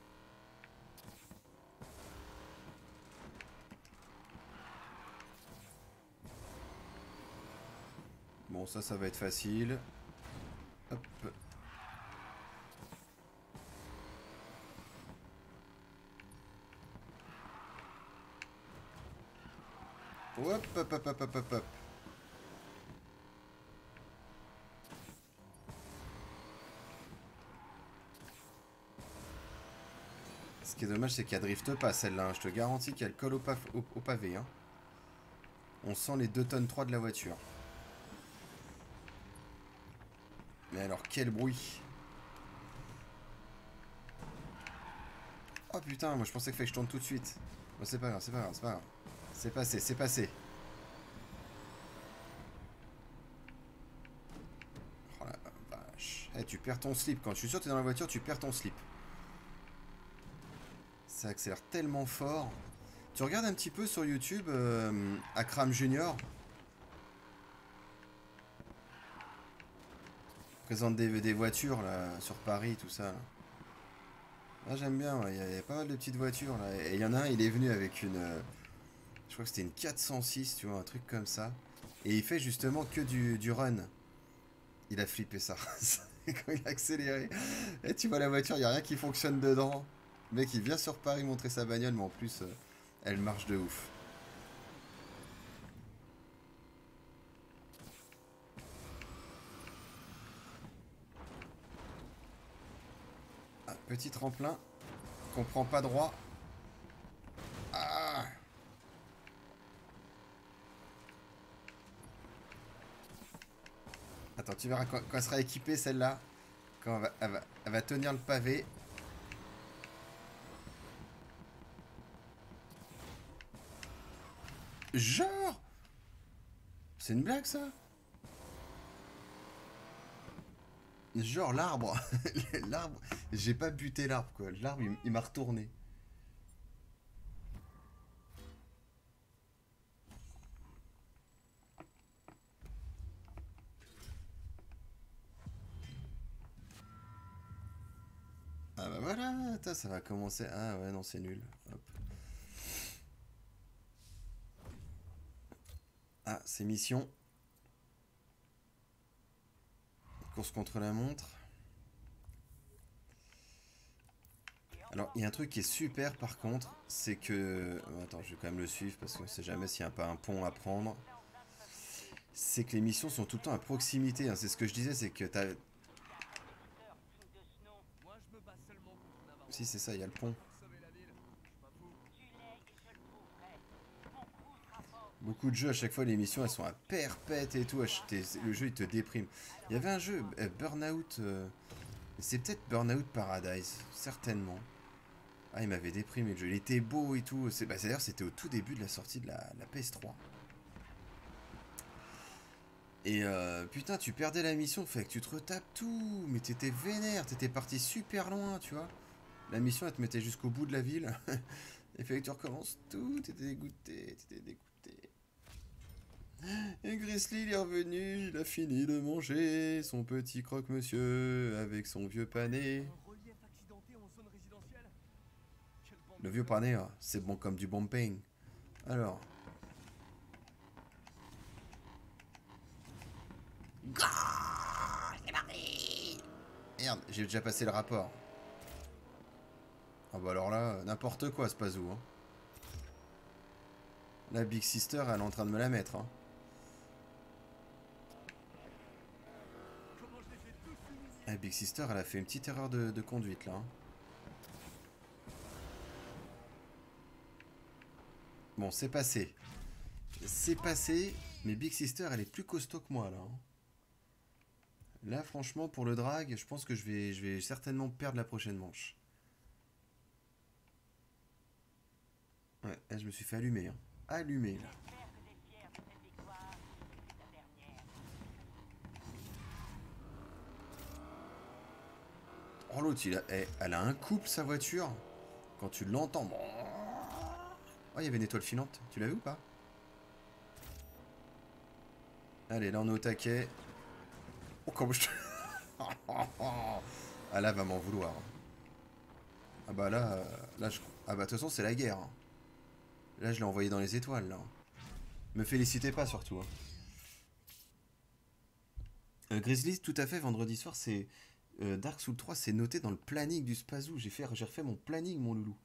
Bon, ça va être facile. Hop. Hop, hop, hop, hop, hop, hop, hop. Ce qui est dommage, c'est qu'elle drifte pas celle-là, hein. Je te garantis qu'elle colle au pavé, hein. On sent les 2 tonnes 3 de la voiture. Mais alors, quel bruit! Oh putain, moi je pensais qu'il fallait que je tourne tout de suite. Bon, c'est pas grave, c'est pas grave, c'est pas grave. C'est passé, c'est passé. Oh la vache. Eh, tu perds ton slip. Quand je suis sûr que t'es dans la voiture, tu perds ton slip. Ça accélère tellement fort. Tu regardes un petit peu sur YouTube Akram Junior. Présente des voitures là, sur Paris, tout ça. Là. Ah, j'aime bien, il y a pas mal de petites voitures là. Et il y en a un, il est venu avec une. Je crois que c'était une 406, tu vois, un truc comme ça. Et il fait justement que du run. Il a flippé ça. Quand il a accéléré. Et tu vois la voiture, il n'y a rien qui fonctionne dedans. Le mec, il vient sur Paris montrer sa bagnole, mais en plus, elle marche de ouf. Ah, petit tremplin. Comprend pas droit. Ah! Attends, tu verras quand elle sera équipée celle-là. Quand elle va tenir le pavé. Genre! C'est une blague ça? Genre l'arbre. L'arbre. J'ai pas buté l'arbre quoi. L'arbre il m'a retourné. Ah bah voilà, attends, ça va commencer. Ah ouais, non, c'est nul. Hop. Ah, c'est mission. Course contre la montre. Alors, il y a un truc qui est super par contre, c'est que... Attends, je vais quand même le suivre parce qu'on sait jamais s'il n'y a pas un pont à prendre. C'est que les missions sont tout le temps à proximité, hein. C'est ce que je disais, c'est que t'as... Moi, je me bats seulement contre Navarro. Si, c'est ça, il y a le pont. Pour sauver la ville. Je suis pas fou. Tu l'es et je le prouverai. Mon crew sera fort. Beaucoup de jeux, à chaque fois, les missions, elles sont à perpète et tout. Le jeu, il te déprime. Il y avait un jeu, Burnout... C'est peut-être Burnout Paradise, certainement. Ah, il m'avait déprimé le jeu. Il était beau et tout. D'ailleurs, c'était au tout début de la sortie de la PS3. Et putain, tu perdais la mission, fait que tu te retapes tout. Mais t'étais vénère, t'étais parti super loin, tu vois. La mission, elle te mettait jusqu'au bout de la ville. Et fait que tu recommences tout, t'étais dégoûté, t'étais dégoûté. Et Grizzly, il est revenu, il a fini de manger son petit croque-monsieur avec son vieux pané. Un relief accidenté en zone résidentielle. Quelle bande Le de vieux connards. pané, c'est bon comme du bon pain. Alors. C'est parti. Merde, j'ai déjà passé le rapport. Ah bah alors là, n'importe quoi, Spazou. Hein. La Big Sister, elle est en train de me la mettre. Hein. Comment je les fais tous humilier. La Big Sister, elle a fait une petite erreur de conduite là. Hein. Bon, c'est passé. C'est passé, mais Big Sister, elle est plus costaud que moi là. Hein. Là, franchement, pour le drag, je pense que je vais certainement perdre la prochaine manche. Ouais, là, je me suis fait allumer. Hein. Allumer là. J'espère que t'es fier de cette victoire. C'est ta dernière. Oh, l'autre, elle a un couple sa voiture. Quand tu l'entends. Bon. Oh, il y avait une étoile filante. Tu l'as vu ou pas? Allez, là, on est au taquet. Oh, comme je... Ah, là, va m'en vouloir. Ah bah là, là je... Ah bah de toute façon, c'est la guerre. Hein. Là, je l'ai envoyé dans les étoiles, là. Me félicitez pas, surtout. Hein. Grizzly, tout à fait, vendredi soir, c'est... Dark Souls 3, c'est noté dans le planning du Spazou. J'ai refait mon planning, mon loulou.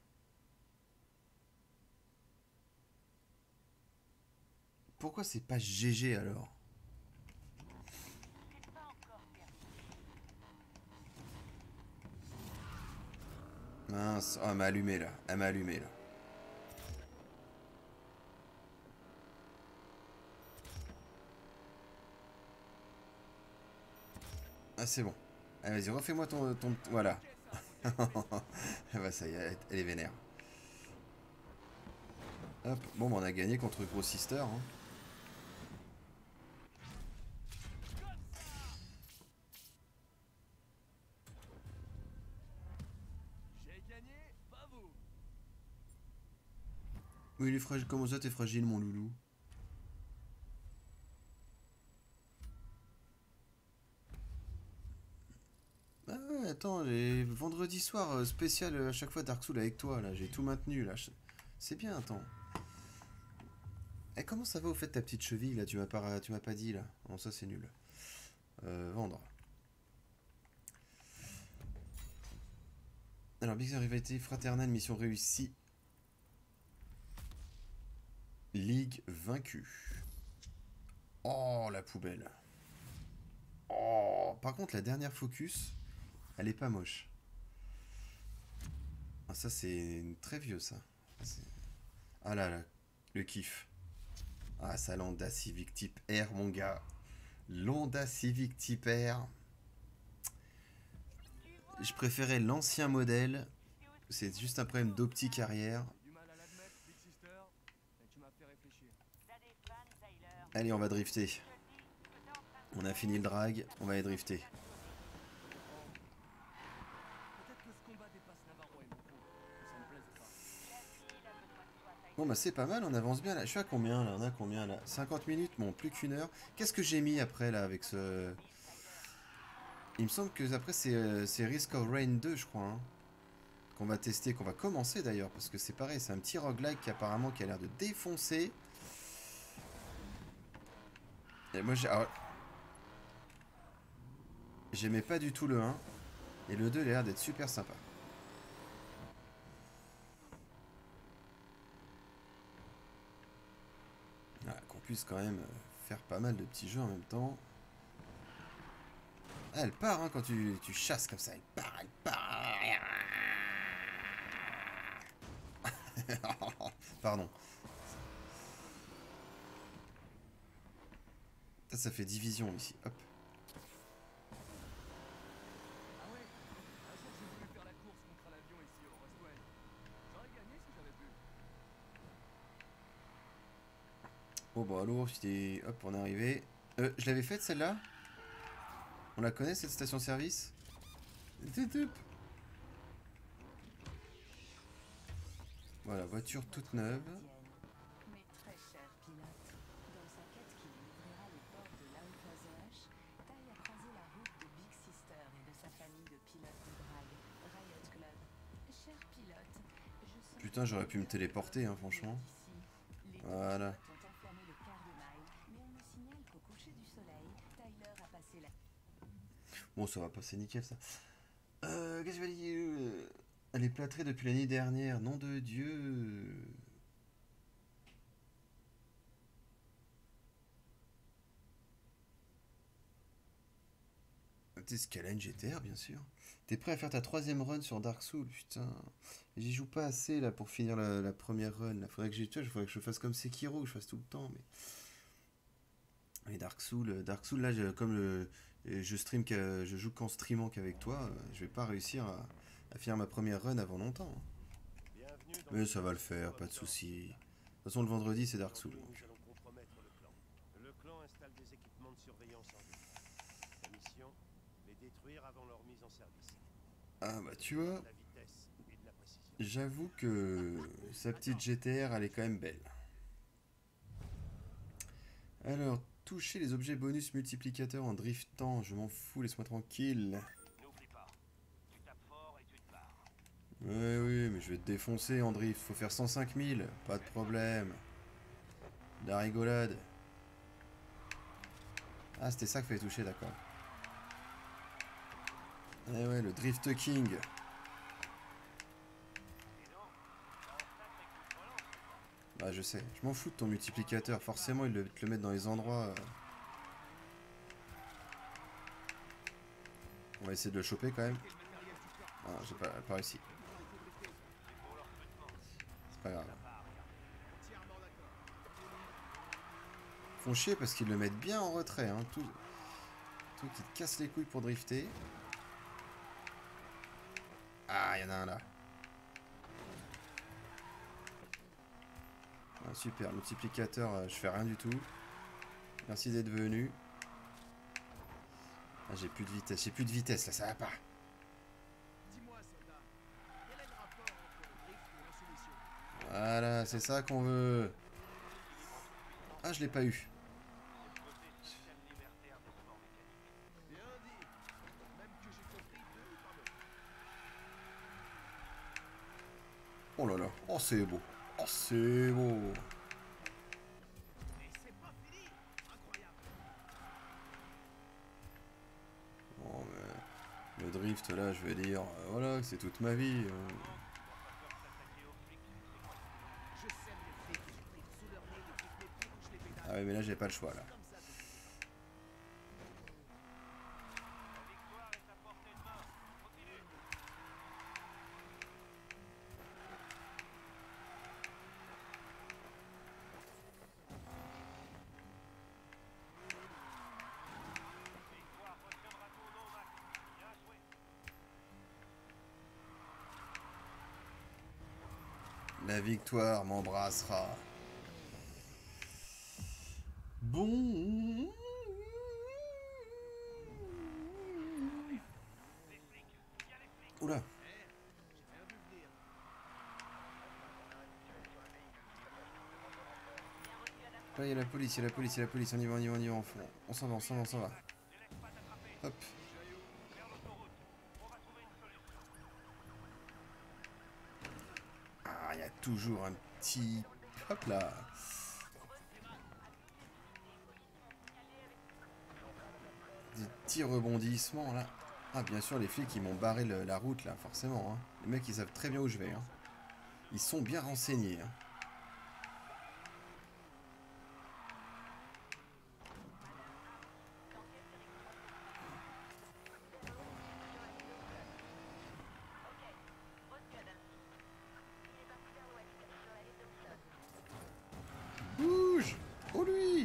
Pourquoi c'est pas GG, alors? C'est pas encore terminé. Mince, oh, elle m'a allumé, là. Elle m'a allumé, là. Ah, c'est bon. Allez, vas-y, refais-moi ton... Voilà. Ah bah ça y est, elle est vénère. Hop, bon, bah, on a gagné contre Gros Sister. Hein. J'ai gagné, pas vous. Oui, il est fragile. Comment ça, t'es fragile, mon loulou? Ah ouais, attends, les vendredi soir spécial à chaque fois Dark Souls avec toi, là. J'ai tout maintenu, là. C'est bien, attends. Eh, comment ça va au fait ta petite cheville, là? Tu m'as pas dit, là. Non, ça, c'est nul. Vendre. Alors, Big Rivalité fraternelle, mission réussie. Ligue vaincue. Oh, la poubelle. Oh, par contre, la dernière focus, elle est pas moche. Ah, ça, c'est très vieux, ça. Ah là là, le kiff. Ah, ça, l'Honda Civic Type R, mon gars. L'Honda Civic Type R. Je préférais l'ancien modèle. C'est juste un problème d'optique arrière. J'ai du mal à l'admettre, Big Sister, mais tu m'as fait réfléchir. T'as des fans, Tyler. Allez, on va drifter. Je te dis que t'es en train de On a fini le drag, on va aller drifter. Peut-être que ce combat dépasse Navarro et mon crew, que ça me plaise pas. La ville a besoin de toi, Tyler. Bon bah c'est pas mal, on avance bien là. Je suis à combien là? On a combien là? 50 minutes, bon plus qu'une heure. Qu'est-ce que j'ai mis après là avec ce... Il me semble que après c'est Risk of Rain 2 je crois. Hein, qu'on va tester, qu'on va commencer d'ailleurs. Parce que c'est pareil, c'est un petit roguelike qui apparemment qui a l'air de défoncer. Et moi j'aimais pas du tout le 1. Et le 2 il a l'air d'être super sympa. Voilà, qu'on puisse quand même faire pas mal de petits jeux en même temps. Ah, elle part hein, quand tu chasses comme ça. Elle part, elle part. Pardon. Ça fait division ici. Hop. Ah ouais, un jour j'ai voulu faire la course contre un avion ici au Roswell. J'aurais gagné si j'avais pu. Bon bah alors, c'était... Hop, on est arrivé. Je l'avais faite celle-là. On la connaît cette station-service. Voilà, voiture toute neuve. Mais très cher pilote, dans sa quête qui lui ouvrira les portes de l'Outlaws, Ty a croisé la route de Big Sister et de sa famille de pilotes de drague, Riot Club. Cher pilote, je sens Putain, j'aurais pu me téléporter, hein, franchement. les Voilà. pilotes ont enflammé le quart de mile, mais on me signale qu'au coucher du soleil, Tyler a passé la... Bon, ça va passer nickel, ça. Qu'est-ce que je vais dire? Elle est plâtrée depuis l'année dernière. Nom de Dieu. T'es Scalene GTR, bien sûr. T'es prêt à faire ta 3e run sur Dark Souls, putain. J'y joue pas assez là pour finir la première run. Là. Faudrait que faudrait que je fasse comme Sekiro, que je fasse tout le temps. Mais Dark Souls là, je stream je joue qu'en streamant qu'avec toi, je vais pas réussir à finir ma première run avant longtemps. Hein. Mais ça va le faire, pas de soucis. De toute façon, le vendredi, c'est Dark Souls. Donc. Le clan installe des équipements de surveillance en ville. La mission, les détruire avant leur mise en service. Ah bah tu vois, La vitesse et de la précision. j'avoue que sa petite GTR, elle est quand même belle. Alors, toucher les objets bonus multiplicateurs en driftant, je m'en fous, laisse-moi tranquille. N'oublie pas, tu tapes fort et tu te barres. Oui, mais je vais te défoncer en drift, faut faire 105 000, pas de problème. La rigolade. Ah, c'était ça qu'il fallait toucher, d'accord. Eh ouais, le Drift King. Bah je sais, je m'en fous de ton multiplicateur, forcément ils te le mettent dans les endroits... On va essayer de le choper quand même. Ah, j'ai pas réussi. C'est pas grave. Ils font chier parce qu'ils le mettent bien en retrait, hein. Tout qui te casse les couilles pour drifter. Ah, il y en a un là. Ah, super, multiplicateur, je fais rien du tout. Merci d'être venu. Ah, j'ai plus de vitesse là, ça va pas. Dis-moi, soldat, quel est le rapport entre le drift et l'insoumission? Voilà, c'est ça qu'on veut. Ah, je l'ai pas eu. Bien dit. Même que j'ai compris deux par deux. Oh là là, oh c'est beau. Oh c'est beau. Et c'est pas fini. Incroyable. Bon, mais le drift là, je vais dire, voilà, c'est toute ma vie. Je sème les flics qui brillent sous leur nez depuis que les pieds touchent les pédales. Ah ouais, mais là j'ai pas le choix là. Comme ça. La victoire m'embrassera. Bon. Oula. J'ai rien vu venir. Là, il y a la police, il y a la police, il y a la police. On y va, on y va, on y va. On s'en va, on s'en va, on s'en va. Hop. Ah, il y a toujours un petit... Hop là. Des petits rebondissements là. Ah, bien sûr, les flics ils m'ont barré la route là, forcément. Hein. Les mecs ils savent très bien où je vais. Hein. Ils sont bien renseignés. Hein. Bouge! Oh lui!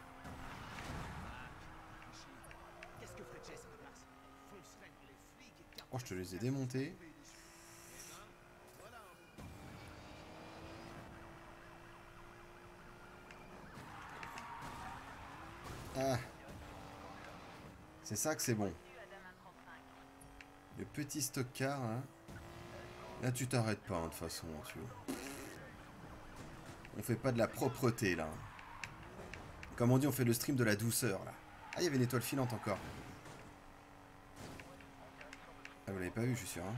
Qu'est-ce que ferait Jess à ma place? Foncerait dans les flics et Oh, je te les ai démontés. voilà. Ah, C'est ça que c'est bon. Le petit stock car, là. Là, tu t'arrêtes pas, hein, de toute façon, tu vois. On fait pas de la propreté, là. Comme on dit, on fait le stream de la douceur, là. Ah, il y avait une étoile filante encore. Ah, vous l'avez pas vu, je suis sûr, hein.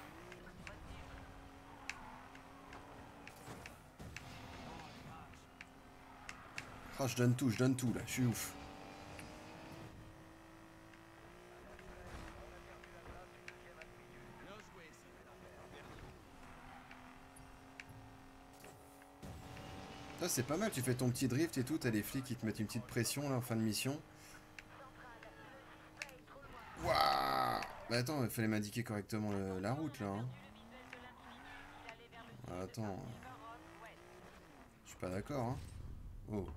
Ah, je donne tout, là. Je suis ouf. Ça, c'est pas mal, tu fais ton petit drift et tout, t'as les flics qui te mettent une petite pression, là, en fin de mission. Waouh! Bah attends, il fallait m'indiquer correctement la route, là, hein. Attends. Je suis pas d'accord, hein. Oh.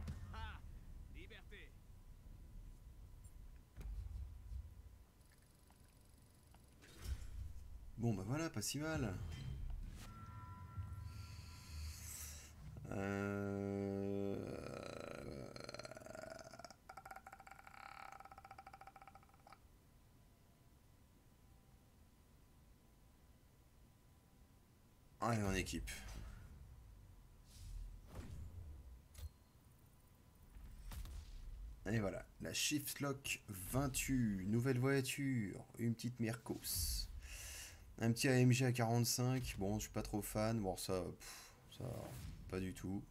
Bon, bah voilà, pas si mal. Allez, en équipe. Et voilà, la Shiftlock 28, nouvelle voiture, une petite Mercos. Un petit AMG à 45, bon, je suis pas trop fan, bon, ça, pas du tout.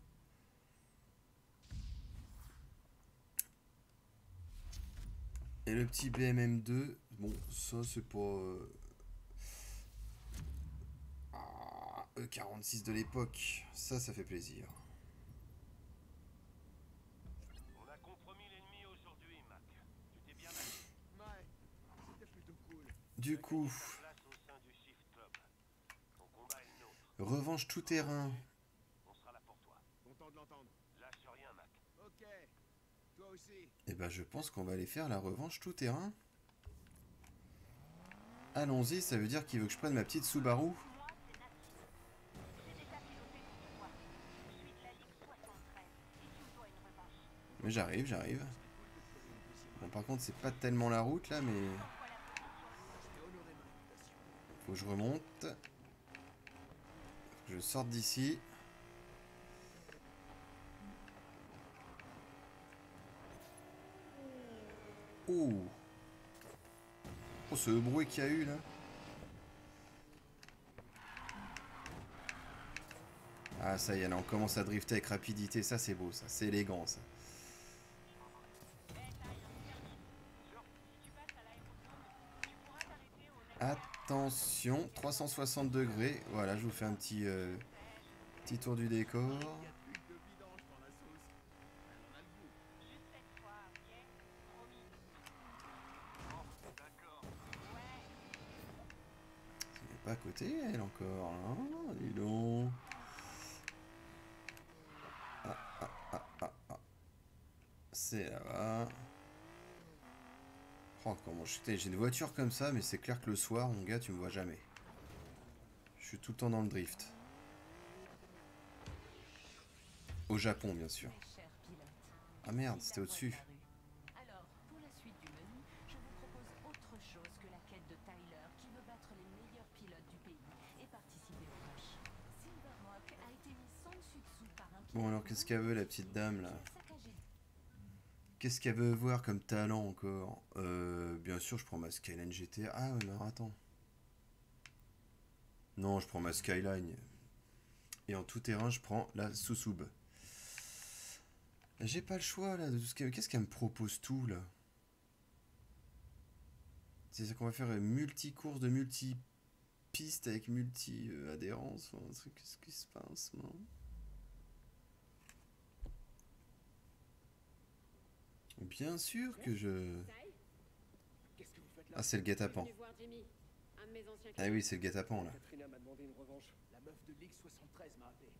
Et le petit BMM2, bon, ça c'est pas... E46 de l'époque, ça fait plaisir. On a compromis l'ennemi aujourd'hui, Mac. Tu t'es bien battu. Ouais, c'était plutôt cool. Du coup, Ta place au sein du Shift Club. Ton combat est le nôtre. revanche tout terrain. On sera là pour toi. Content de l'entendre. Lâche rien, Mac. Ok. Toi aussi. Et ben je pense qu'on va aller faire la revanche tout terrain. Allons-y, ça veut dire qu'il veut que je prenne ma petite Subaru. Mais j'arrive. Bon, par contre, c'est pas tellement la route là, mais... Faut que je remonte. Faut que je sorte d'ici. Oh! Oh, ce bruit qu'il y a eu là. Ah, ça y est, là, on commence à drifter avec rapidité. Ça, c'est beau, ça. C'est élégant, ça. Attention, 360 degrés. Voilà, je vous fais un petit tour du décor. Il y a plus de vidange dans la sauce. Elle en a le goût. Elle est pas à côté, elle encore. Hein, dis donc. C'est là-bas. Oh, comment j'ai une voiture comme ça, mais c'est clair que le soir, mon gars, tu me vois jamais. Je suis tout le temps dans le drift. Au Japon, bien sûr. Mes chers pilotes, Ah merde, ici c'était la voie au-dessus. de la rue. Alors, pour la suite du menu, je vous propose autre chose que la quête de Tyler qui veut battre les meilleurs pilotes du pays et participer au rush. Silverrock a été mis sans dessus dessous par un Bon, alors, qu'est-ce qu'elle veut, la petite dame, là? qui a saccagé. Qu'est-ce qu'elle veut voir comme talent, encore? Bien sûr, je prends ma Skyline GT. Ah, mais alors, attends. Non, je prends ma Skyline. Et en tout terrain, je prends la Susub. J'ai pas le choix, là, de tout ce qu'elle... Qu'est-ce qu'elle me propose tout, là? C'est ça qu'on va faire multi-course de multi-pistes avec multi-adhérence. Un truc, qu'est-ce qui se passe, non? Bien sûr que je... Qu'est-ce que vous faites là? Ah, c'est le guet-apens. Ah oui, c'est le guet-apens, là. Katrina m'a demandé une revanche. La meuf de Ligue 73 m'a appelé.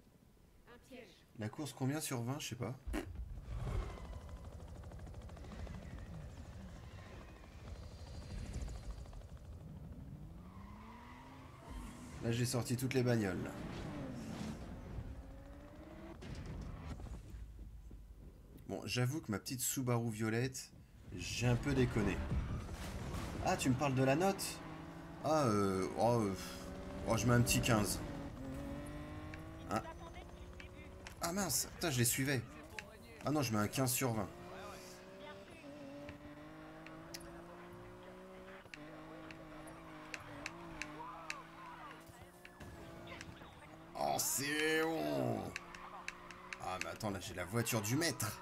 La course combien sur 20, je sais pas. Là, j'ai sorti toutes les bagnoles, là. Bon, j'avoue que ma petite Subaru violette, J'ai un peu déconné. Ah, tu me parles de la note? Ah, je mets un petit 15. Hein? Ah mince, putain, je les suivais. Ah non, je mets un 15 sur 20. Oh, c'est bon. Ah, mais attends, là, j'ai la voiture du maître.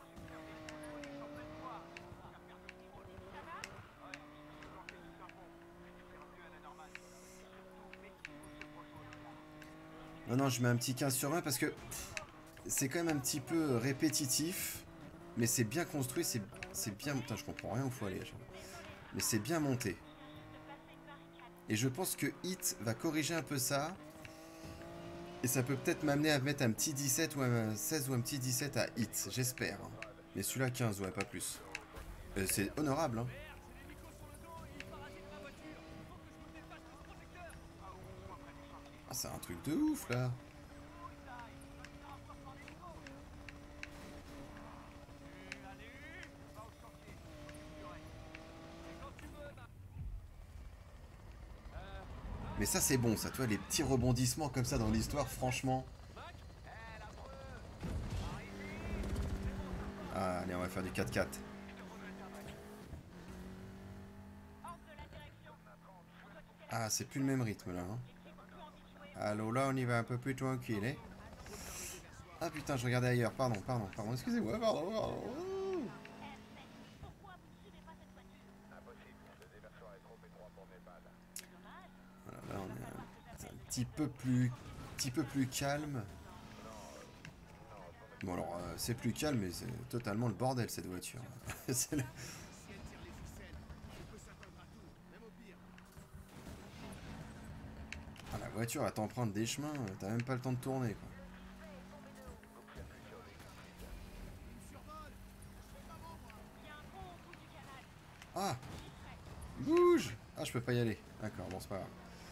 Non, non, je mets un petit 15 sur 20 parce que c'est quand même un petit peu répétitif. Mais c'est bien construit, c'est bien... Putain, je comprends rien où faut aller. Mais c'est bien monté. Et je pense que Hit va corriger un peu ça. Et ça peut peut-être m'amener à mettre un petit 17 ou un 16 ou un petit 17 à Hit, j'espère. Mais celui-là 15, ouais, pas plus. C'est honorable, hein. Ah, c'est un truc de ouf, là. Mais ça, c'est bon, ça, tu vois, les petits rebondissements comme ça dans l'histoire, franchement. Ah, allez, on va faire du 4x4. Ah, c'est plus le même rythme, là. Hein. Alors là, on y va un peu plus tranquille, hein. Ah, putain, je regardais ailleurs. Pardon, excusez-moi, pardon. Voilà, là, on est un petit peu plus calme. Bon, alors, c'est plus calme, mais c'est totalement le bordel, cette voiture. Ah, la voiture, elle t'emprunte des chemins, t'as même pas le temps de tourner, quoi. Ah! Bouge! Ah, je peux pas y aller. D'accord, bon, c'est pas grave.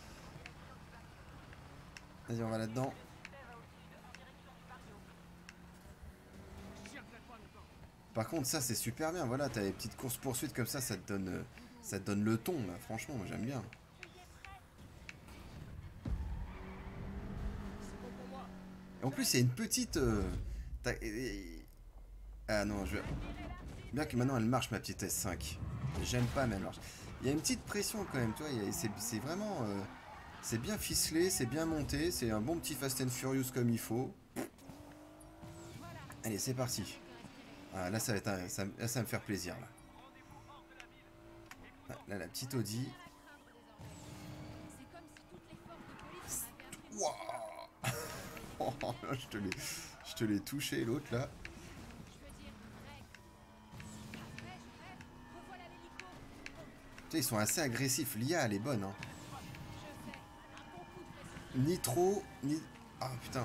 Vas-y, on va là-dedans. Par contre, ça, c'est super bien. Voilà, t'as les petites courses-poursuites comme ça te donne le ton, là. Franchement, moi, j'aime bien. Et en plus, il y a une petite... Ah non, bien que maintenant, elle marche, ma petite S5. J'aime pas, mais elle marche. Il y a une petite pression, quand même, tu vois. C'est vraiment... c'est bien ficelé, c'est bien monté. C'est un bon petit Fast and Furious comme il faut. Allez, c'est parti. Ah, là, ça va être ça va me faire plaisir, là. Ah, là, la petite Audi. Waouh. Oh, je te l'ai touché, l'autre, là. Tu sais, ils sont assez agressifs. L'IA, elle est bonne, hein. Ni trop, ni... Ah, putain.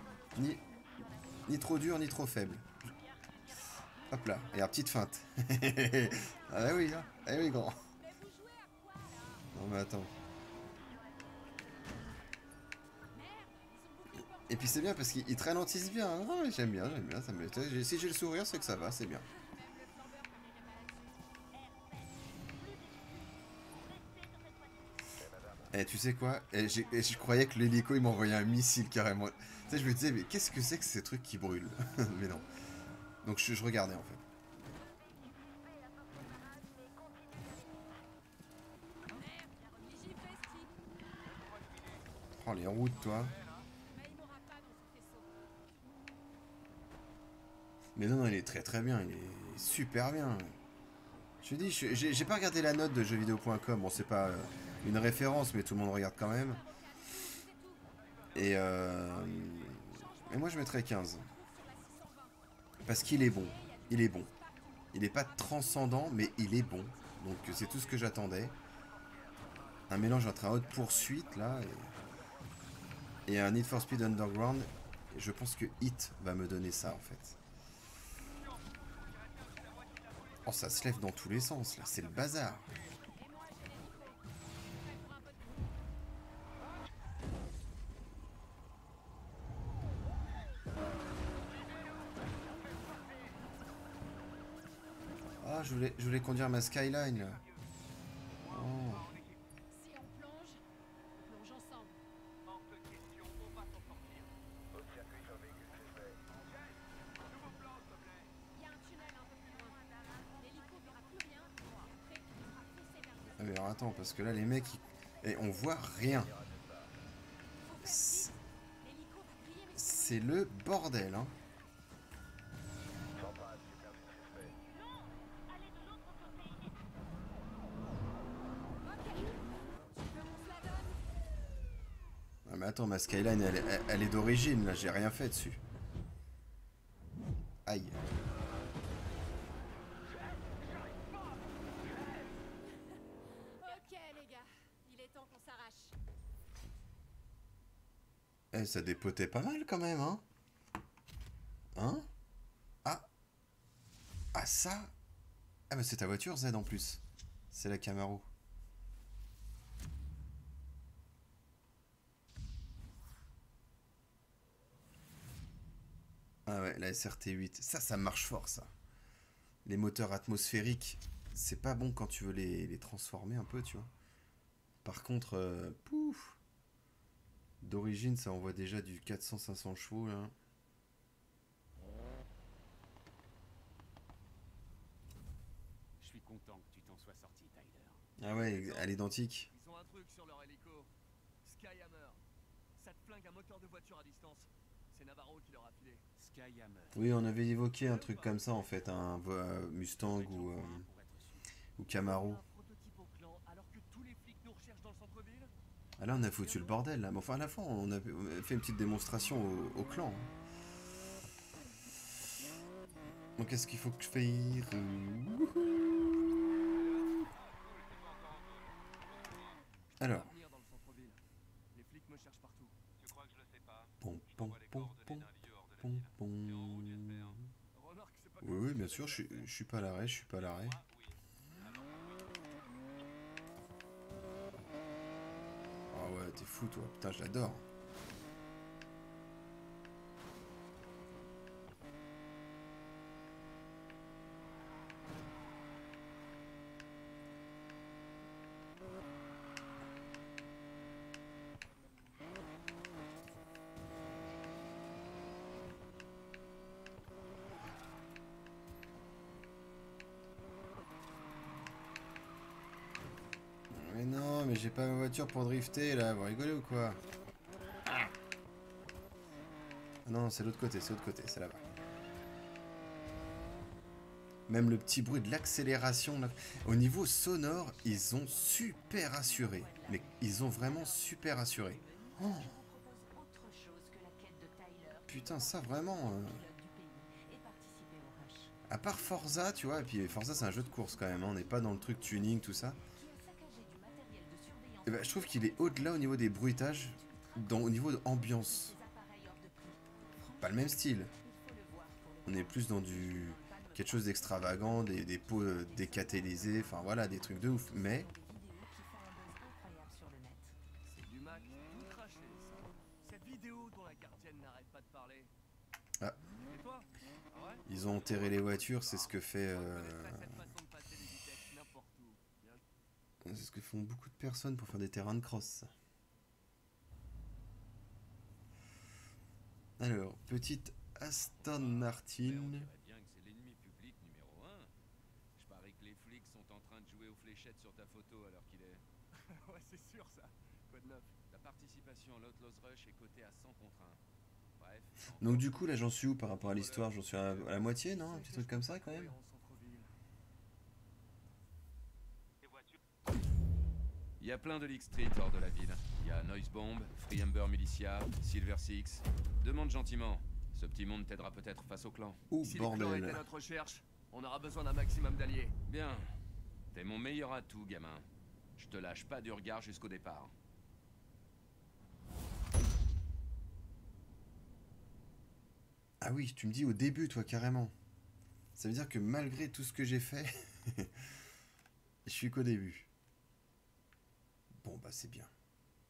Ni trop dur, ni trop faible. Hop là, et la petite feinte. Ah oui, hein. Ah oui, grand. Non mais attends. Et puis c'est bien parce qu'ils te ralentissent bien. Hein. Ah, j'aime bien, ça me... Si j'ai le sourire, c'est que ça va, c'est bien. Et tu sais quoi? Je croyais que l'hélico il m'envoyait un missile carrément. Tu sais, je me disais, mais qu'est-ce que c'est que ces trucs qui brûlent? Mais non. Donc je regardais en fait. Oh les routes, toi. Mais non, il est très très bien, il est super bien. Je te dis, j'ai pas regardé la note de jeuxvideo.com. Bon, c'est pas une référence, mais tout le monde regarde quand même. Et moi, je mettrais 15. Parce qu'il est bon. Il est bon. Il n'est pas transcendant, mais il est bon. Donc, c'est tout ce que j'attendais. Un mélange entre un haute poursuite, là, et un Need for Speed Underground. Et je pense que Hit va me donner ça, en fait. Oh, ça se lève dans tous les sens, là. C'est le bazar. Ah, je voulais conduire ma Skyline là. Oh. Si on plonge ensemble. Hors de question, on va s'en sortir. Il y a un tunnel un peu plus loin. L'hélico verra plus rien. Et après, il devra foncer vers Ah mais alors attends, parce que là les mecs, et on voit rien. l'hélico va griller mes C'est le bordel, hein. Ah mais attends, ma Skyline, elle est d'origine, là, j'ai rien fait dessus. Aïe. Ok les gars, il est temps qu'on s'arrache. Eh, ça dépotait pas mal quand même, hein. Hein? Ah. Ah ça. Ah mais c'est ta voiture Z en plus. C'est la Camaro. Ah ouais, la SRT8. Ça marche fort ça. Les moteurs atmosphériques, c'est pas bon quand tu veux les transformer un peu, tu vois. Par contre, pouf. D'origine, ça envoie déjà du 400-500 chevaux là. Je suis content que tu t'en sois sorti, Tyler. Ah ouais, à l'identique. Ils ont un truc sur leur hélico. Skyhammer. Ça te flingue un moteur de voiture à distance. C'est Navarro qui leur a filé. Skyhammer. Oui, on avait évoqué un truc comme ça en fait, un Mustang ou Camaro. Un prototype au clan alors que tous les flics nous recherchent dans le centre-ville. Ah là, on a foutu le bordel là. Mais enfin, à la fin, on a fait une petite démonstration au clan. Donc, qu'est-ce qu'il faut que je fasse? Alors. Venir dans le centre-ville. Les flics me cherchent partout. Tu crois que je le sais pas? Pom, Je pom, t'envoie les pom, coordonnées pom, d'un lieu hors de la pom, ville. pom. C'est en route, j'espère. Remarque, c'est pas Oui, comme oui, si bien j'avais sûr, fait je suis pas à l'arrêt, je suis pas à l'arrêt. Moi, oui. Alors, oui. Ah ouais, t'es fou toi, putain, je l'adore. Mais non, mais j'ai pas ma voiture pour drifter là, vous rigolez ou quoi? Ah non, c'est l'autre côté, c'est là-bas. Même le petit bruit de l'accélération, là. Au niveau sonore, ils ont super assuré. Mais ils ont vraiment super assuré. Oh, Je vous propose autre chose que la quête de Tyler, putain, ça vraiment... pilote du pays, et participer au rush. À part Forza, tu vois, et puis Forza c'est un jeu de course quand même, hein, on n'est pas dans le truc tuning, tout ça. Qui a saccagé du matériel de surveillance. Et ben, je trouve qu'il est au-delà au niveau des bruitages, au niveau de ambiance. Des appareils hors de prix. Pas le même style. Il faut le voir pour le On est plus dans du... quelque chose d'extravagant, des pots décatalysés, enfin voilà, des trucs de ouf. Mais, des vidéos qui font un buzz incroyable sur le net. C'est du Mac tout craché, ça. Cette vidéo dont la gardienne n'arrête pas de parler. Ah. Et toi? Ah ouais? ils ont enterré les voitures, c'est ce que fait... Je connaîtrais cette façon de passer les vitesses n'importe où. Bien. C'est ce que font beaucoup de personnes pour faire des terrains de cross. Alors, petite Aston Martin. On dirait bien que c'est l'ennemi public numéro 1. Je parie que les flics sont en train de jouer aux fléchettes sur ta photo alors qu'il est... Ouais, c'est sûr ça. Quoi de neuf? Ta participation à l'Outlaws Rush est cotée à 100 contre 1. Bref. Donc du coup, là, j'en suis où par rapport à l'histoire? J'en suis à la moitié, non? Un petit truc comme ça, quand même? En centre-ville. Les voitures. Il y a plein de League Street hors de la ville. Il y a Noise Bomb, Free Ember Militia, Silver Six. Demande gentiment. Ce petit monde t'aidera peut-être face au clan. Oh, Si les clans étaient à bordel. notre recherche, on aura besoin d'un maximum d'alliés. Bien. T'es mon meilleur atout, gamin. Je te lâche pas du regard jusqu'au départ. Ah oui, tu me dis au début, toi, carrément. Ça veut dire que malgré tout ce que j'ai fait, je suis qu'au début. Bon, bah c'est bien.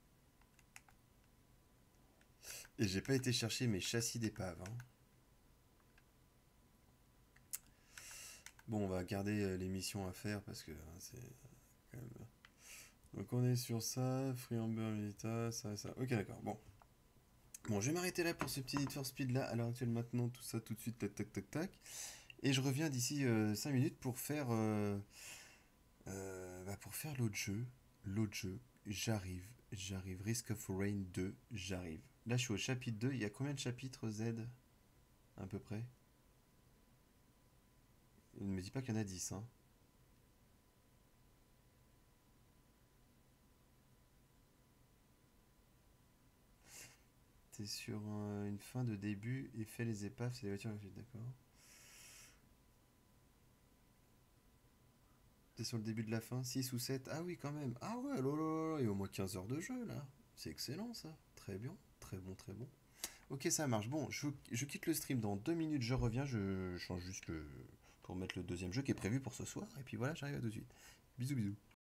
Et j'ai pas été chercher mes châssis d'épave. Hein. Bon, on va garder les missions à faire parce que hein, c'est quand même... Donc on est sur ça, Free Amber Milita, ça. Ok, d'accord, bon. Bon, je vais m'arrêter là pour ce petit Need for Speed là, à l'heure actuelle maintenant, tout ça tout de suite, tac tac tac tac. Et je reviens d'ici 5 minutes pour faire l'autre jeu. J'arrive. Risk of Rain 2, j'arrive. Là je suis au chapitre 2, il y a combien de chapitres Z à peu près? Il ne me dit pas qu'il y en a 10, hein. T'es sur une fin de début et fais les épaves, c'est les voitures rapides, d'accord. T'es sur le début de la fin, 6 ou 7. Ah oui, quand même. Ah ouais, il y a au moins 15 heures de jeu là. C'est excellent ça. Très bien, très bon, très bon. Ok, ça marche. Bon, je quitte le stream dans 2 minutes, je reviens. Je change juste pour mettre le deuxième jeu qui est prévu pour ce soir. Et puis voilà, j'arrive à tout de suite. Bisous, bisous.